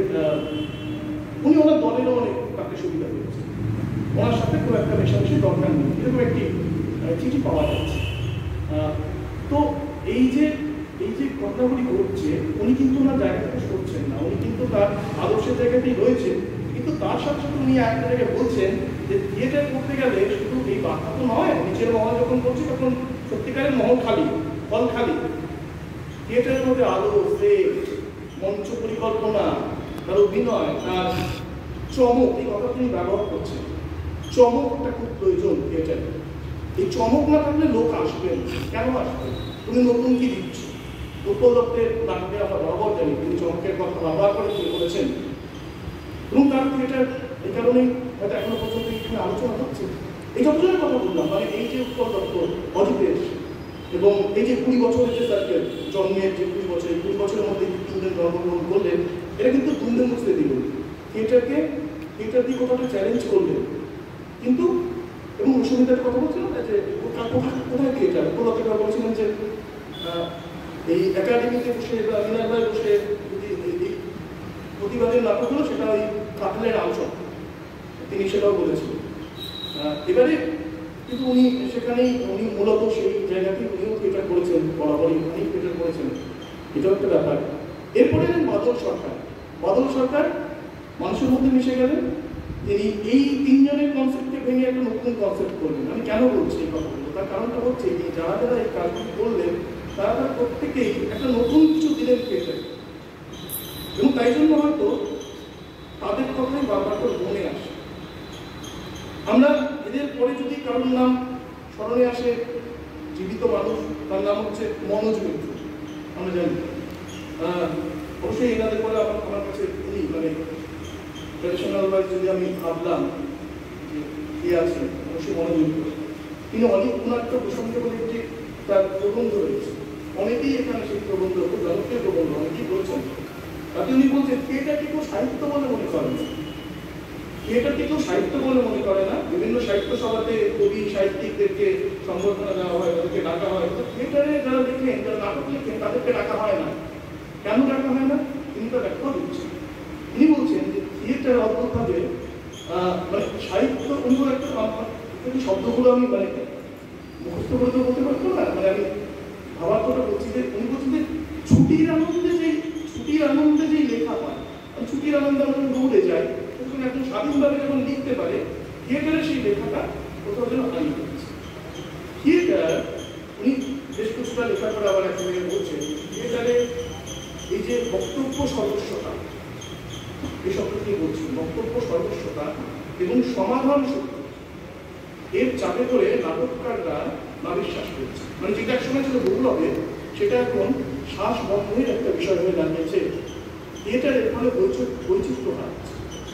উনি ওনার দলেরও অনেক তাকে সুবিধা পেয়েছেন, ওনার সাথে খুব একটা মেশামেশি দরকার নেই, এরকম একটি চিঠি পাওয়া যাচ্ছে। তো এই যে এই যে ঘটনাগুলি ঘটছে, উনি কিন্তু ওনার জায়গা থেকে সরছেন না, উনি কিন্তু তার আদর্শের জায়গাতেই রয়েছেন, কিন্তু তার সাথে সাথে উনি একটা জায়গায় বলছেন যে থিয়েটার করতে গেলে শুধু এই বার্তা তো নয়, নিচের মহল যখন করছে তখন সত্যিকারের মহল খালি, হল খালি, থিয়েটারের মধ্যে আলো, স্টেজ, মঞ্চ পরিকল্পনা, তার অভিনয়, তার চমক, এই কথা তিনি ব্যবহার করছেন। চমকটা খুব প্রয়োজন থিয়েটারে, এই চমক না থাকলে লোক আসবেন, কেন আসবেন? তুমি নতুন কি দিচ্ছ? উৎপল দত্তের নাটকে আমরা বরাবর জানি তিনি চমকের কথা ব্যবহার করে তিনি বলেছেন এবং তার থিয়েটার এই কারণেই হয়তো এখনো পর্যন্ত এখানে আলোচনা হচ্ছে। এই যতজনের কথা বললাম, মানে এই যে উৎপল দত্ত, অজিতেশ এবং এই যে কুড়ি বছরের যে সার্কেল, জন্মের যে কুড়ি বছর, এই কুড়ি বছরের মধ্যে তিনজন জন্মগ্রহণ করলেন, এটা কিন্তু দুমদে মুছতে দিল থিয়েটারকে, থিয়েটার দিয়ে কোথাও চ্যালেঞ্জ করলেন, কিন্তু এবং সুবিধার কথা বলছিলাম না যে কোথায় থিয়েটার, উপলব্ধিটা বলছিলেন যে এই একাডেমিতে বসে বা মিনারভায় বসে যদি প্রতিবাদের নাটক হলো সেটা ওই কাটলের আলোচনা, তিনি সেটাও বলেছিলেন। এবারে কিন্তু উনি সেখানেই উনি মূলত সেই জায়গাতেই উনিও থিয়েটার করেছেন, বরাবরই উনি থিয়েটার করেছেন, এটাও একটা ব্যাপার। এরপরে বাদল সরকার, বাদল সরকার মানুষের মধ্যে মিশে গেলেন, তিনি এই তিনজনের কনসেপ্টকে ভেঙে একটা নতুন কনসেপ্ট করলেন। আমি কেন বলছি এই কথাগুলো, তার কারণটা হচ্ছে যে যারা যারা এই কাজগুলি করলেন তারা তারা প্রত্যেকেই একটা নতুন কিছু দিলেন থিয়েটার এবং তাই জন্য হয়তো তাদের কথাই বারবার করে মনে আসে। আমরা এদের পরে যদি কারোর নাম স্মরণে আসে, জীবিত মানুষ, তার নাম হচ্ছে মনোজ মিত্র, আমরা জানি। অবশ্যই এনাদের পরে আমার আমার কাছে তিনি মানে ট্রেডিশনাল ওয়াইজ যদি আমি ভাবলাম যে কে আছে, অবশ্যই মনোজ মিত্র। তিনি অনেক গুণাত্ম প্রসঙ্গে বলে একটি তার প্রবন্ধ রয়েছে, অনেকেই এখানে সেই প্রবন্ধ, খুব জনপ্রিয় প্রবন্ধ, অনেকেই বলছেন। তাতে উনি বলছেন থিয়েটারকে কেউ সাহিত্য বলে মনে করে না, থিয়েটারকে কেউ সাহিত্য বলে মনে করে না। বিভিন্ন সাহিত্য সভাতে কবি সাহিত্যিকদেরকে সম্বর্ধনা দেওয়া হয়, তাদেরকে ডাকা হয়, তো থিয়েটারে যারা লেখেন, যারা নাটক লেখেন, তাদেরকে ডাকা হয় না। কেন ডাকা হয় না? তিনি তো ব্যাখ্যা দিচ্ছেন। তিনি বলছেন যে থিয়েটার অদ্ভুতভাবে মানে সাহিত্য, উনি একটা শব্দগুলো আমি মানে মুখস্থ করে তো বলতে পারবো না, মানে আমি ভাবার কথা বলছি যে উনি বলছেন যে ছুটির আনন্দে যে ছুটির আনন্দে যেই লেখা হয়, আমি ছুটির আনন্দে আমরা দৌড়ে যাই, তখন একজন স্বাধীনভাবে যখন লিখতে পারে, থিয়েটারে সেই লেখাটা কোথাও যেন হারিয়ে যাচ্ছে। থিয়েটার উনি বেশ কিছুটা লেখা করে আবার এক জায়গায় বলছেন, থিয়েটারে এই যে বক্তব্য সর্বস্বতা, এই শব্দটি বলছেন, বক্তব্য সর্বস্বতা এবং সমাধান শক্তি, এর চাপে করে নাটককাররা নাবিশ্বাস করছে, মানে যেটা একসময় ছিল ভুল হবে সেটা এখন শ্বাস বন্ধের একটা বিষয় হয়ে দাঁড়িয়েছে। থিয়েটারের ফলে বৈচিত্র্য হারাচ্ছে।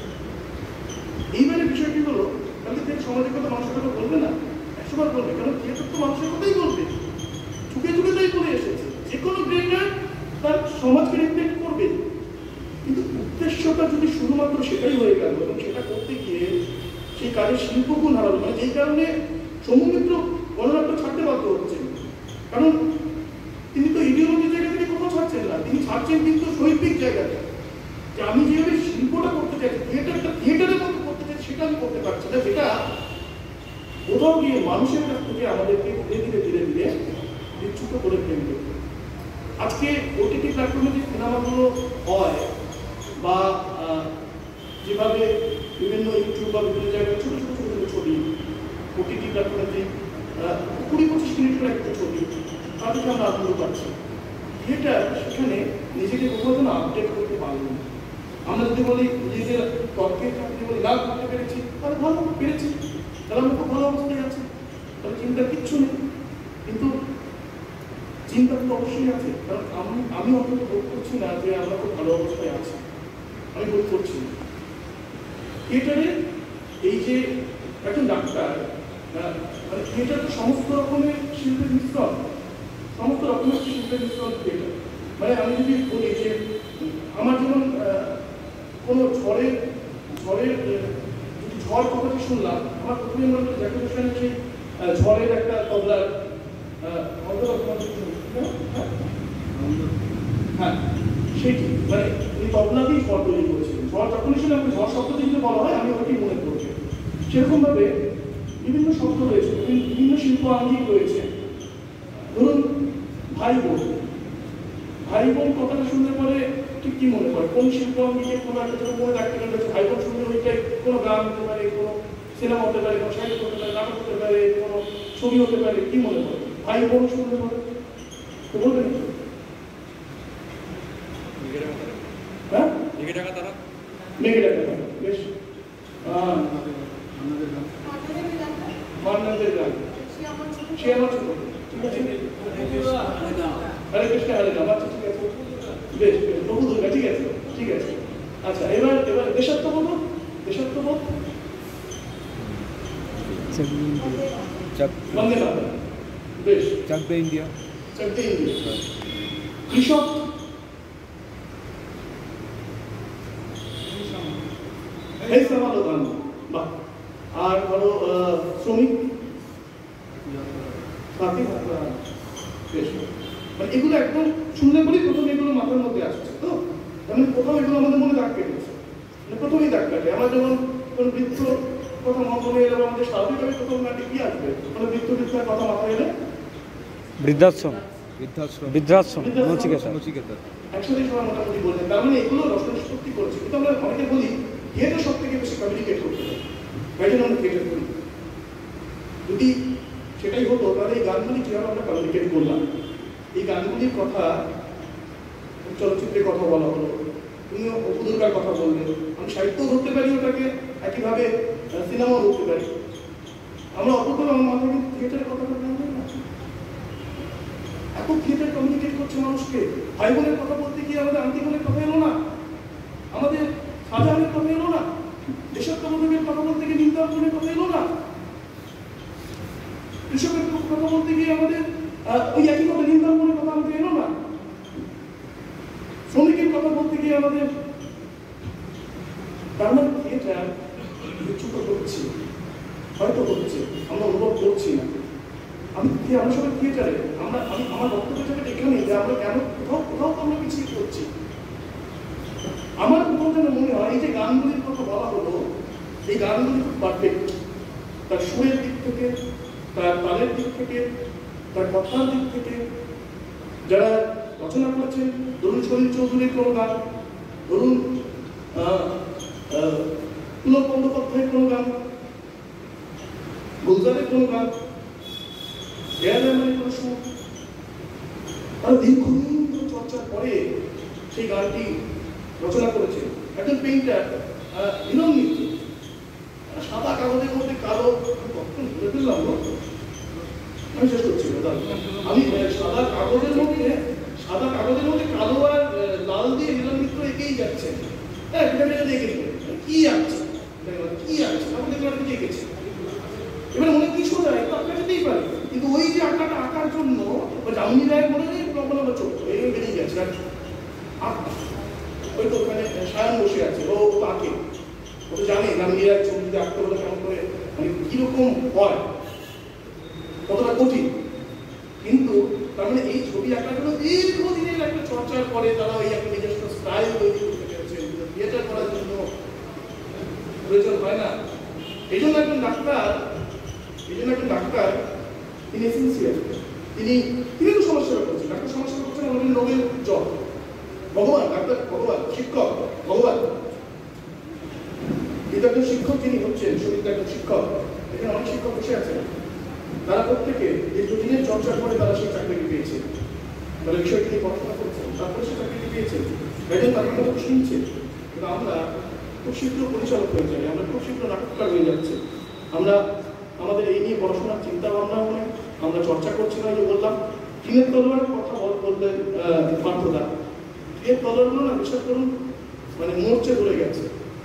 এইবারে বিষয়টি হলো, তাহলে থেকে সমাজের কথা মানুষের কথা বলবে না, একশোবার বলবে, কারণ থিয়েটার তো মানুষের কথাই বলবে, চুকে চুকে তাই করে এসেছে। যে কোনো ক্রিয়েটার তার সমাজকে রিফ্লেক্ট করবে, কিন্তু উদ্দেশ্যটা যদি শুধুমাত্র সেটাই হয়ে গেল এবং সেটা করতে গিয়ে সেই কাজের শিল্পগুণ হারালো, মানে এই কারণে সৌম্যমিত্র গণনাট্য ছাড়তে বাধ্য হচ্ছেন। কারণ তিনি তো ইডিওলজির জায়গা থেকে কোথাও ছাড়ছেন না, তিনি ছাড়ছেন কিন্তু শৈল্পিক জায়গাটা, যে আমি যেভাবে শিল্পটা করতে চাই, থিয়েটারটা থিয়েটারের মতো করতে চাই, সেটা আমি করতে পারছি না, যেটা কোথাও গিয়ে মানুষের কাছ থেকে আমাদেরকে ধীরে ধীরে ধীরে ধীরে বিচ্যুত করে ফেলবে। আজকে ওটিটি প্ল্যাটফর্মে যে সিনেমাগুলো হয় বা যেভাবে বিভিন্ন ইউটিউব বা বিভিন্ন জায়গায় ছোটো ছোটো ছোটো ছোটো ছবি ওটিটি প্ল্যাটফর্মে যে কুড়ি পঁচিশ মিনিট করে একটা ছবি, তাদেরকে আমরা আনন্দ পাচ্ছি। থিয়েটার সেখানে নিজেকে কোথাও যেন আপডেট করতে পারবো না। আমরা যদি বলি নিজেদের তর্কের যদি বলি লাভ করতে পেরেছি, তাহলে ভালো পেরেছি, তাহলে আমরা খুব ভালো অবস্থায় আছি, তাহলে চিন্তার কিচ্ছু নেই। কিন্তু চিন্তা তো অবশ্যই আছে, কারণ আমি আমি অন্তত বোধ করছি না যে আমরা খুব ভালো অবস্থায় আছি, আমি বোধ করছি না। থিয়েটারে এই যে একজন ডাক্তার, মানে থিয়েটার তো সমস্ত রকমের শিল্পের মিশ্রণ, সমস্ত রকমের শিল্পের মিশ্রণ থিয়েটার। মানে আমি যদি বলি যে আমার যেমন কোনো ঝড়ের ঝড়ের যদি ঝড় কথাটি শুনলাম, আমার প্রথমে মনে হচ্ছে জ্যাকি হোসেনের সেই ঝড়ের একটা তবলার হ্যাঁ সেটি, মানে এই তবলাতেই ঝড় তৈরি করেছিলেন। ঝড় যখনই শুনে আমি ঝড় শব্দ যদি বলা হয় আমি ওটাই মনে করছি। সেরকমভাবে বিভিন্ন শব্দ রয়েছে, বিভিন্ন শিল্প আঙ্গিক রয়েছে। ধরুন ভাই বোন, ভাই বোন কথাটা শুনলে পরে ঠিক কি মনে হয়, কোন শিল্প আঙ্গিকে কোনো একটা মনে রাখতে গেলে ভাই বোন শুনলে ওইটাই কোনো গান হতে পারে, কোনো সিনেমা হতে পারে, কোনো সাহিত্য হতে পারে, নাটক হতে পারে, কোনো ছবি হতে পারে, কি মনে হয় ভাই বোন শুনলে পরে তো বলবেন হ্যাঁ মেঘে ডাকা তারা, বেশ মান্নাদের গান, সে আমার ছোট, ঠিক আছে, হরে কৃষ্ণ হরে রাম, আচ্ছা ঠিক আছে, বেশ বেশ প্রভু দুর্গা, ঠিক আছে ঠিক আছে। আচ্ছা এবার এবার দেশাত্মবোধ, দেশাত্মবোধ বন্দে মাতরম, বেশ চাক দে ইন্ডিয়া, চাক দে ইন্ডিয়া, কৃষক এই সমালো গান, বাহ। আর ধরো শ্রমিক, বেশ, মানে এগুলো একদম শুনলে বলি প্রথম এগুলো মাথার মধ্যে আসছে, তো মানে কোথাও এগুলো আমাদের মনে দাগ কেটেছে, মানে প্রথমেই দাগ কাটে। আমার যেমন কোন বৃত্ত কথা মনে এলে আমাদের স্বাভাবিকভাবে প্রথম নাটে কি আসবে, মানে বৃত্ত বৃত্তের কথা মাথায় এলে বৃদ্ধাশ্রম, বৃদ্ধাশ্রম বৃদ্ধাশ্রম নচিকেতা, নচিকেতা একসাথে সবাই মোটামুটি বলছেন। তার মানে এগুলো রচনা নিষ্পত্তি করেছে। কিন্তু আমরা অনেকে বলি থিয়েটার সব থেকে বেশি কমিউনিকেট করতে হবে, তাই জন্য আমরা থিয়েটার করি। যদি সেটাই হতো তাহলে এই গানগুলি কীভাবে আমরা কমিউনিকেট করলাম, এই গানগুলির কথা চলচ্চিত্রের কথা বলা হলো, তুমিও অপু দুর্গার কথা বললেন, আমি সাহিত্যও ধরতে পারি ওটাকে, একইভাবে সিনেমাও ধরতে পারি। আমরা অপু আমার মাথায় কিন্তু থিয়েটারের কথা বলতে হবে না, এখন থিয়েটার কমিউনিকেট করছে মানুষকে। ভাই বোনের কথা বলতে গিয়ে আমাদের আন্তিমনের কথা এলো না, আমাদের শাহজাহানের কথা এলো না, দেশাত্মবোধকের কথা বলতে গিয়ে নিন্দার্জনের কথা এলো না, কৃষকের কথা বলতে গিয়ে আমাদের ওই একই কথা নিন্দার্জনের কথা আমাদের এলো না, শ্রমিকের কথা বলতে গিয়ে আমাদের, তার মানে থিয়েটার বিচ্যুত হচ্ছে, হয়তো হচ্ছে, আমরা অনুভব করছি না। আমি আমরা সবাই থিয়েটারে, আমরা আমি আমার বক্তব্য জায়গাটা এখানে যে আমরা কেন কোথাও কোথাও তো আমরা পিছিয়ে করছি। আমার কোথাও যেন মনে হয় এই যে গানগুলির কথা বলা হলো, এই গানগুলি খুব পারফেক্ট, তার সুরের দিক থেকে, তার তালের দিক থেকে, তার কথার দিক থেকে। যারা রচনা করেছেন, ধরুন সলিল চৌধুরীর কোনো গান, ধরুন পুলক বন্দ্যোপাধ্যায়ের কোনো গান, গুলজারের কোনো গান, এয়ারম্যানের কোনো সুর, তারা দীর্ঘদিন চর্চার পরে সেই গানটি রচনা করেছেন। একজন পেইন্টার মিলন মিত্র, সাদা কাগজের মধ্যে কালো, কখন ধরে ফেললাম আমি শেষ করছি, আমি সাদা কাগজের মধ্যে সাদা কাগজের মধ্যে কালো আর লাল দিয়ে মিলন মিত্র এঁকেই যাচ্ছেন, হ্যাঁ কি আঁকছে কি আঁকছে আমাদের কি এঁকেছে। এবার মনে কি সোজা একটু আঁকা যেতেই পারে, কিন্তু ওই যে আঁকাটা আঁকার জন্য জামিনী রায়ের মনে নেই প্রবলেম চোখ এই বেরিয়ে গেছে, ওই তো ওখানে সায়ন বসে আছে, ও আঁকে ও তো জানে না মেয়েরা ছবি যদি আঁকতে হলে কেমন করে মানে কিরকম হয়, কতটা কঠিন। কিন্তু তার মানে এই ছবি আঁকার জন্য দীর্ঘদিনের একটা চর্চার পরে তারা ওই একটা নিজস্ব স্টাইল তৈরি করতে পেরেছেন। থিয়েটার করার জন্য প্রয়োজন হয় না। এই জন্য একজন ডাক্তার এই জন্য একজন ডাক্তার তিনি এসেন্সিয়াল, তিনি তিনি তো সমাজসেবা করছেন। ডাক্তার সমাজসেবা করছেন আমাদের নোবেল জব। ভগবান ডাক্তার, ভগবান শিক্ষক, ভগবান কিন্তু একজন শিক্ষক যিনি হচ্ছেন, শরীর একজন শিক্ষক, এখানে অনেক শিক্ষক বসে আছেন, তারা প্রত্যেকে দীর্ঘদিনের চর্চার পরে তারা সেই চাকরিটি পেয়েছেন, তারা বিষয়টি নিয়ে পড়াশোনা করছেন, তারপরে সেই চাকরিটি পেয়েছেন, একজন তাদের কথা শুনছে। কিন্তু আমরা খুব শীঘ্র পরিচালক হয়ে যাই, আমরা খুব শীঘ্র নাটককার হয়ে যাচ্ছে। আমরা আমাদের এই নিয়ে পড়াশোনার চিন্তা ভাবনাও নেই, আমরা চর্চা করছি না। যে বললাম টিনের তলোয়ারের কথা বললেন পার্থদা, টিনের তলোয়ারগুলো না বিশ্বাস করুন মানে মোর্চে ধরে গেছে,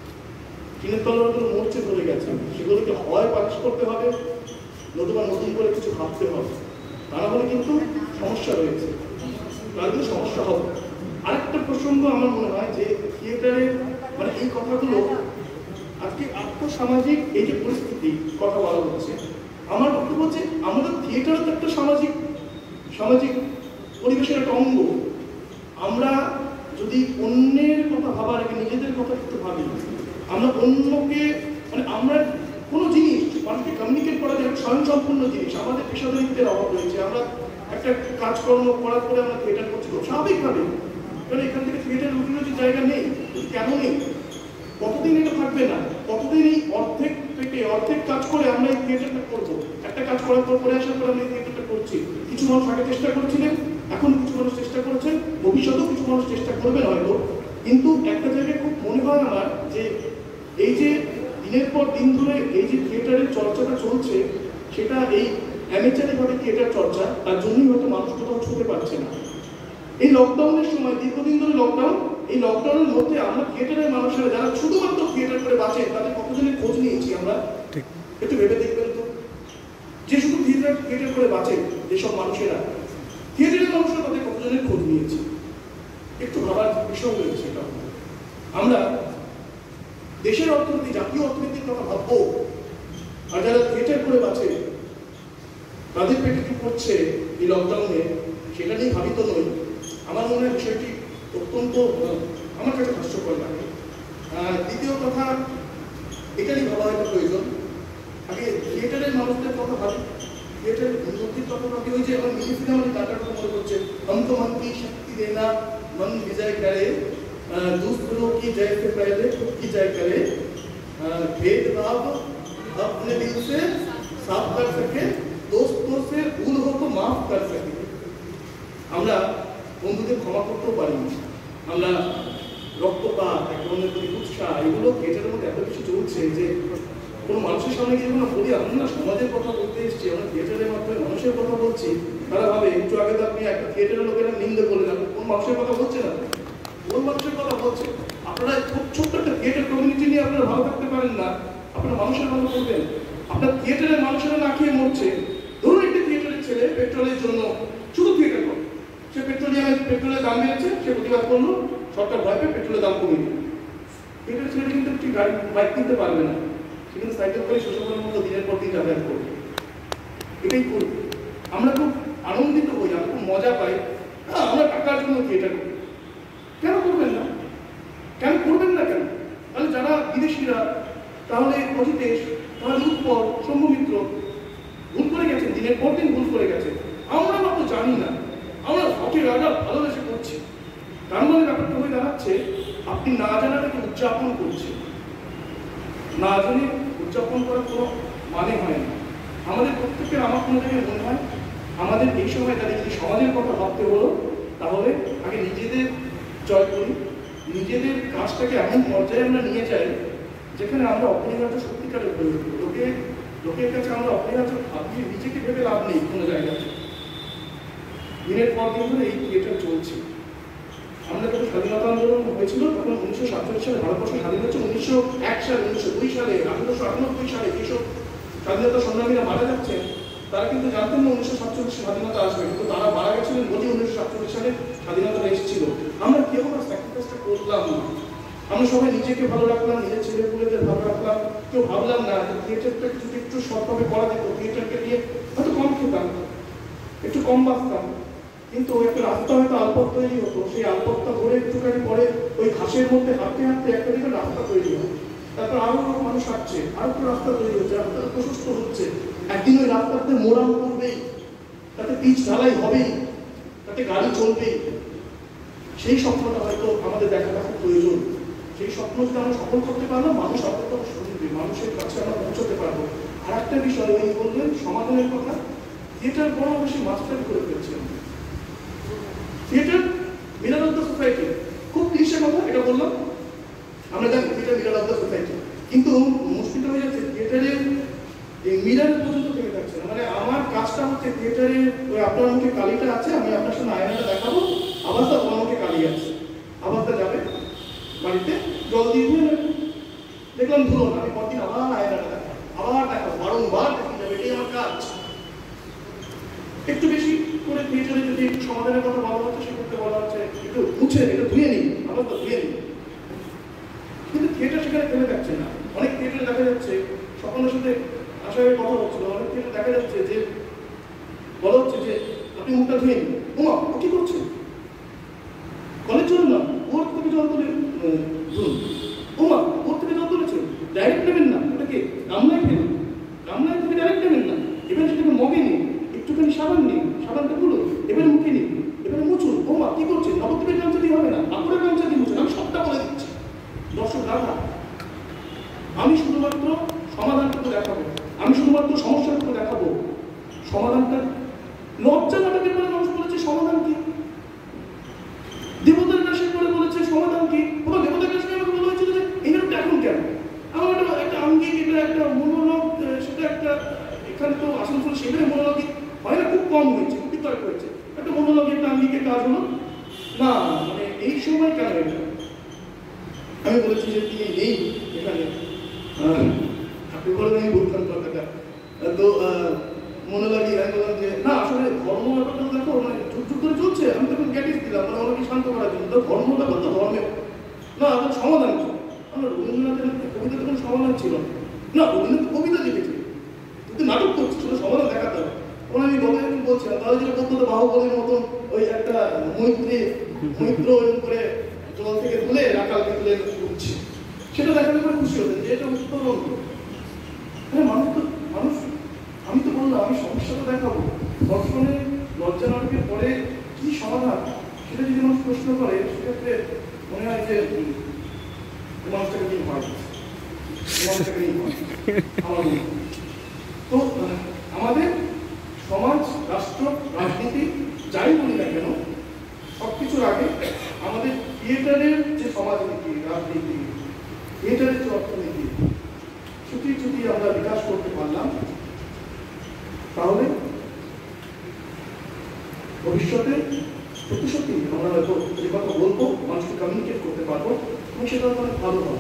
টিনের তলোয়ারগুলো মোর্চে ধরে গেছে। সেগুলোকে হয় পালিশ করতে হবে, নতুবা নতুন করে কিছু ভাবতে হবে, তা না হলে কিন্তু সমস্যা রয়েছে, তার কিন্তু সমস্যা হবে। আরেকটা প্রসঙ্গ আমার মনে হয় যে থিয়েটারের মানে এই কথাগুলো আজকে আর্থসামাজিক এই যে পরিস্থিতি কথা বলা হচ্ছে, আমার বক্তব্য হচ্ছে আমাদের থিয়েটারও তো একটা সামাজিক সামাজিক পরিবেশের একটা অঙ্গ। আমরা যদি অন্যের কথা ভাবার আগে নিজেদের কথা একটু ভাবি, আমরা অন্যকে মানে আমরা কোনো জিনিস মানুষকে কমিউনিকেট করা যায় স্বয়ংসম্পূর্ণ জিনিস। আমাদের পেশাদারিত্বের অভাব রয়েছে, আমরা একটা কাজকর্ম করার পরে আমরা থিয়েটার করছি খুব স্বাভাবিকভাবে, কারণ এখান থেকে থিয়েটার উন্নতির জায়গা নেই। কেন নেই? কতদিন এটা থাকবে না? কতদিন এই অর্ধেক থেকে অর্ধেক কাজ করে আমরা এই থিয়েটারটা করবো? একটা কাজ করার পর পরে আসার পর আমরা এই থিয়েটারটা করছি। কিছু মানুষ আগে চেষ্টা করছিলেন, এখন কিছু মানুষ চেষ্টা করেছেন, ভবিষ্যতেও কিছু মানুষ চেষ্টা করবেন হয়তো। কিন্তু একটা জায়গায় খুব মনে হয় আমার যে এই যে দিনের পর দিন ধরে এই যে থিয়েটারের চর্চাটা চলছে, সেটা এই অ্যামেচারিভাবে থিয়েটার চর্চা, তার জন্যই হয়তো মানুষ কোথাও ছুঁতে পারছে না। এই লকডাউনের সময় দীর্ঘদিন ধরে লকডাউন, এই লকডাউনের মধ্যে আমরা থিয়েটারের মানুষেরা যারা শুধুমাত্র থিয়েটার করে বাঁচেন তাদের কতজনের খোঁজ নিয়েছি আমরা একটু ভেবে দেখবেন তো। যে শুধু থিয়েটার থিয়েটার করে বাঁচেন যেসব মানুষেরা, থিয়েটারের মানুষরা তাদের কতজনের খোঁজ নিয়েছি একটু ভাবার বিষয় রয়েছে। এটা আমরা দেশের অর্থনীতি, জাতীয় অর্থনীতির কথা ভাববো, আর যারা থিয়েটার করে বাঁচে তাদের পেটে কি করছে এই লকডাউনে সেটা নিয়ে ভাবিত নই। আমার মনে হয় বিষয়টি অত্যন্ত আমার কাছে হাস্যকর লাগে। দ্বিতীয় কথা, এটা নিয়ে ভাবা হয়তো প্রয়োজন, আগে থিয়েটারের মানুষদের কথা ভাবি, থিয়েটারের উন্নতির কথা ভাবি। ওই যে আমার মিনি সিনেমার গানটার কথা মনে করছে, हम तो मन की शक्ति देना मन विजय करे दूसरों की जय से पहले खुद की जय करे भेदभाव अपने दिल से साफ कर सके दोस्तों से भूल हो तो माफ कर सके। আমরা বন্ধুদের ক্ষমা করতেও পারি না, আমরা রক্তপাত, একে অন্যের প্রতি উৎসাহ, এগুলো থিয়েটারের মধ্যে এত কিছু চলছে যে কোনো মানুষের সামনে গিয়ে যখন বলি আমরা না সমাজের কথা বলতে এসেছি, আমরা থিয়েটারের মাধ্যমে মানুষের কথা বলছি, তারা ভাবে একটু আগে তো আপনি একটা থিয়েটারের লোকেরা নিন্দে বললেন, আপনি কোন মানুষের কথা বলছে না, কোন মানুষের কথা বলছে? আপনারা খুব ছোট্ট একটা থিয়েটার কমিউনিটি নিয়ে আপনারা ভালো থাকতে পারেন না, আপনারা মানুষের ভালো করবেন। আপনার থিয়েটারের মানুষেরা না খেয়ে মরছে। ধরুন একটা থিয়েটারের ছেলে পেট্রোলের জন্য শুধু থিয়েটার করে, সে পেট্রোলিয়ামের পেট্রোলের দাম বেড়েছে, সে প্রতিবাদ করলো, সরকার ভয় পেয়ে পেট্রোলের দাম কমিয়ে দিল। থিয়েটারের ছেলেটা কিন্তু একটি গাড়ি বাইক কিনতে পারবে না, সে কিন্তু সাইকেল করে শোষণের মতো দিনের পর দিন যাতায়াত করবে। এটাই করবে। আমরা খুব আনন্দিত হই, আমরা খুব মজা পাই, হ্যাঁ আমরা টাকার জন্য থিয়েটার করি। কেন করবেন না? কেন করবেন না কেন? তাহলে যারা বিদেশিরা, তাহলে অজিতেশ, তাহলে উৎপল, শম্ভুমিত্র ভুল করে গেছেন, দিনের পর দিন ভুল করে গেছে। আমরা মাত্র জানি না, আমরা হকি রাজা ভালোবেসে করছি। তার মানে ব্যাপারটা হয়ে দাঁড়াচ্ছে আপনি না জানাটাকে উদযাপন করছেন, না জানে উদযাপন করার কোনো মানে হয় না। আমাদের প্রত্যেকের আমার কোনো জায়গায় মনে হয় আমাদের এই সময় তাদের যদি সমাজের কথা ভাবতে হলো, তাহলে আগে নিজেদের জয় করি, নিজেদের কাজটাকে এমন পর্যায়ে আমরা নিয়ে যাই যেখানে আমরা অপরিহার্য সত্যিকারের হয়ে উঠি। লোকে লোকের কাছে আমরা অপরিহার্য ভাবি, নিজেকে ভেবে লাভ নেই কোনো জায়গায়। দিনের পর দিন ধরে এই থিয়েটার চলছে। আমাদের যখন স্বাধীনতা আন্দোলন হয়েছিল তখন উনিশশো সাতচল্লিশ সালে ভারতবর্ষ স্বাধীন হচ্ছে, উনিশশো এক সালে, উনিশশো দুই সালে, আঠারোশো আটানব্বই সালে যেসব স্বাধীনতা সংগ্রামীরা মারা যাচ্ছেন তারা কিন্তু জানতেন না উনিশশো সাতচল্লিশে স্বাধীনতা আসবে, কিন্তু তারা মারা গেছিলেন বলেই উনিশশো সাতচল্লিশ সালে স্বাধীনতা এসেছিল। আমরা কেউ না স্যাক্রিফাইসটা করলাম না, আমরা সবাই নিজেকে ভালো রাখলাম, নিজের ছেলেপুলেদের ভালো রাখলাম, কেউ ভাবলাম না থিয়েটারটা যদি একটু সৎভাবে করা যেত, থিয়েটারকে দিয়ে হয়তো কম খেতাম, একটু কম বাঁচতাম, কিন্তু একটা রাস্তা হয়তো আলপথ তৈরি হতো, সেই আলপথটা ধরে একটুখানি পরে ওই ঘাসের মধ্যে হাঁটতে হাঁটতে একটা দিকে রাস্তা তৈরি হয়, তারপর আরো মানুষ হাঁটছে, আরো একটা রাস্তা তৈরি হচ্ছে, রাস্তাটা প্রশস্ত হচ্ছে, একদিন ওই রাস্তাতে মোড়াম করবেই, তাতে পিচ ঢালাই হবেই, তাতে গাড়ি চলবেই। সেই স্বপ্নটা হয়তো আমাদের দেখা দেখা প্রয়োজন। সেই স্বপ্ন যদি আমরা সফল করতে পারলাম, মানুষ অন্তত শুনবে, মানুষের কাছে আমরা পৌঁছতে পারবো। আর একটা বিষয় উনি বললেন সমাধানের কথা, থিয়েটার বড় বেশি মাস্টার করে ফেলছেন। Theatre mirror of the society, খুব ক্লিশে কথা এটা বললাম, আমরা জানি theatre mirror of the society, কিন্তু মুশকিলটা হয়ে যাচ্ছে থিয়েটারের এই মিরর পর্যন্ত থেমে থাকছে না। মানে আমার কাজটা হচ্ছে থিয়েটারে ওই আপনার মুখে কালিটা আছে, আমি আপনার সামনে আয়নাটা দেখাবো, আওয়াজটা তোমার মুখে কালি আছে, আওয়াজটা যাবে বাড়িতে, জল দিয়ে দিয়ে দেখলাম ধুলো না, আমি পরদিন আবার আয়নাটা দেখাবো, আবার দেখাবো, বারংবার দেখে যাবে, এটাই আমার কাজ। একটু বেশি করে থিয়েটারে যদি একটু সমাধানের কথা বলা হচ্ছে, সেক্ষেত্রে বলা হচ্ছে একটু মুছে একটু ধুয়ে নিই, আওয়াজটা ধুয়ে নিই, কিন্তু থিয়েটার সেখানে থেমে থাকছে না। অনেক থিয়েটারে দেখা যাচ্ছে, সকলের সাথে আসলে কথা হচ্ছিল, অনেক থিয়েটারে দেখা যাচ্ছে যে বলা হচ্ছে যে আপনি মুখটা ধুয়ে নিন, উমা ও কি করছেন, কলের জল না, ওর থেকে জল তুলে ধুন, উমা ওর থেকে জল তুলেছেন, ডাইরেক্ট নেবেন না, ওটাকে গামলায় ফেলুন, গামলায় থেকে ডাইরেক্ট নেবেন না, এবার সেটাকে মগে নিন, একটুখানি সাবান নিন, সাবানটা তুলুন, এবারে মুখে নিন, এবারে মুছুন, ওমা কি করছেন, নবদ্বীপের গামছা দিয়ে হবে না, আপুরের গামছা দিয়ে মুছুন, আমি সবটা বলে দিচ্ছি। দর্শক রাখা, আমি শুধুমাত্র সমাধানটুকু দেখাবো, আমি শুধুমাত্র সমস্যাটুকু দেখাবো, সমাধানটা লজ্জা নাটকের পরে মানুষ বলেছে সমাধান কি, দেবতার কাছে করে বলেছে সমাধান কি, ওরা দেবতার কাছে আমাকে বলা হয়েছিল যে এই নাটকটা এখন কেন, আমার একটা একটা আঙ্গিক, এটা একটা মনোলগ, সেটা একটা এখানে তো আসানসোল সেখানে মনোলগই হয় না, খুব কম হয়েছে, খুব বিতর্ক হয়েছে, একটা মনোলগ একটা আঙ্গিকের কাজ হলো না, মানে এই সময় কেন এটা, আমি বলেছি যে তিনি নেই এখানে, আপনি বলবেন আমি বলতাম কথাটা, তো মনে লাগে আমি বললাম যে না আসলে ধর্ম ব্যাপারটা দেখো মানে যুগ যুগ ধরে চলছে, আমি তখন গ্যাটিস দিলাম মানে আমাকে শান্ত করার জন্য, তো ধর্ম ব্যাপার তো ধর্মের না, আপনার সমাধান ছিল, আমরা রবীন্দ্রনাথের কবিতা তখন সমাধান ছিল না, রবীন্দ্রনাথ কবিতা লিখেছে কিন্তু নাটক করছে, শুধু সমাধান দেখাতে হবে। ওরা আমি বলে যখন বলছিলাম তাহলে যেটা বলতো বাহুবলীর মতন ওই একটা মৈত্রী মৈত্র করে জল থেকে তুলে রাখালকে তুলে উঠছে, সেটা দেখালে পরে খুশি হতেন যে এটা উত্তরণ। হ্যাঁ মানুষ তো মানুষ, আমি তো বললাম আমি সমস্যাটা দেখাবো, বর্তমানে লজ্জা নাটকের পরে কি সমাধান সেটা যদি মানুষ প্রশ্ন করে, সেক্ষেত্রে মনে হয় যে মানুষটাকে নিয়ে হয়, মানুষটাকে নিয়ে হয় আমার মনে। তো আমাদের সমাজ, রাষ্ট্র, রাজনীতি যাই বলি না কেন, সবকিছুর আগে আমাদের থিয়েটারের যে সমাজনীতি, রাজনীতি, থিয়েটারের যে অর্থনীতি, সেটি যদি আমরা বিকাশ করতে পারলাম তাহলে ভবিষ্যতে সত্যি সত্যি আমরা হয়তো যে কথা বলবো মানুষকে কমিউনিকেট করতে পারবো এবং সেটা অনেক ভালো হবে।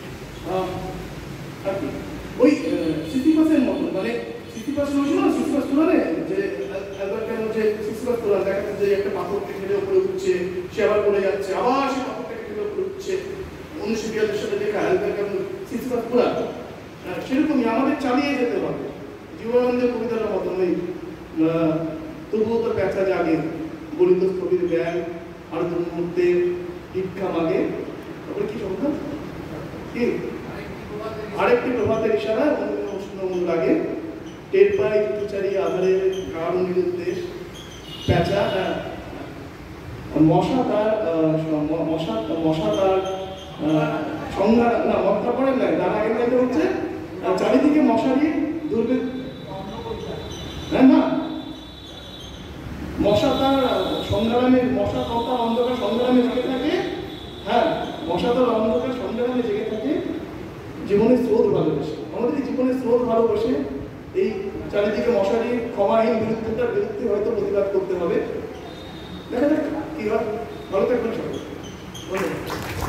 আর কি ওই সিসিপাসের মতো, মানে সিসিপাস হয়েছিল না, সিসিপাস তুলানে যে অ্যালবার্ট কেন যে সিসিপাস তুলা দেখা যাচ্ছে যে একটা পাথরকে ঠেলে উপরে উঠছে, সে আবার পড়ে যাচ্ছে, আবার সে পাথরটাকে ঠেলে উপরে উঠছে, উনিশশো বিয়াল্লিশ সালে দেখা অ্যালবার্ট কেন সিসিপাস তুলা, সেরকমই আমাদের চালিয়ে যেতে হবে। জীবনানন্দের কবিতাটার মতন ওই তবুও তো প্যাঁচা জাগে, গলিত স্থবির ব্যাগ আর দু মুহূর্তে দীক্ষা মাগে, তারপরে কি সংখ্যা কি আরেকটি প্রভাতের ইশারা উষ্ণ লাগে, টের পাই বিচারি আধারে কারণ নিরুদ্দেশ, প্যাঁচা মশা তার মশা মশা তার সংজ্ঞা না মশা পড়েন নাই, তার আগে থেকে হচ্ছে চারিদিকে মশারি দুর্গে, হ্যাঁ না মশা তার সংগ্রামে, মশা কথা অন্ধকার সংগ্রামে জেগে থাকে, হ্যাঁ মশা তার অন্ধকার সংগ্রামে জেগে থাকে, জীবনের স্রোত ভালোবাসে, আমাদের জীবনের স্রোত ভালোবাসে, এই চারিদিকে মশারি ক্ষমাহীন বিরুদ্ধতার বিরুদ্ধে হয়তো প্রতিবাদ করতে হবে। দেখা যাক কি হয়, ভালো থাকবেন সবাই। ধন্যবাদ।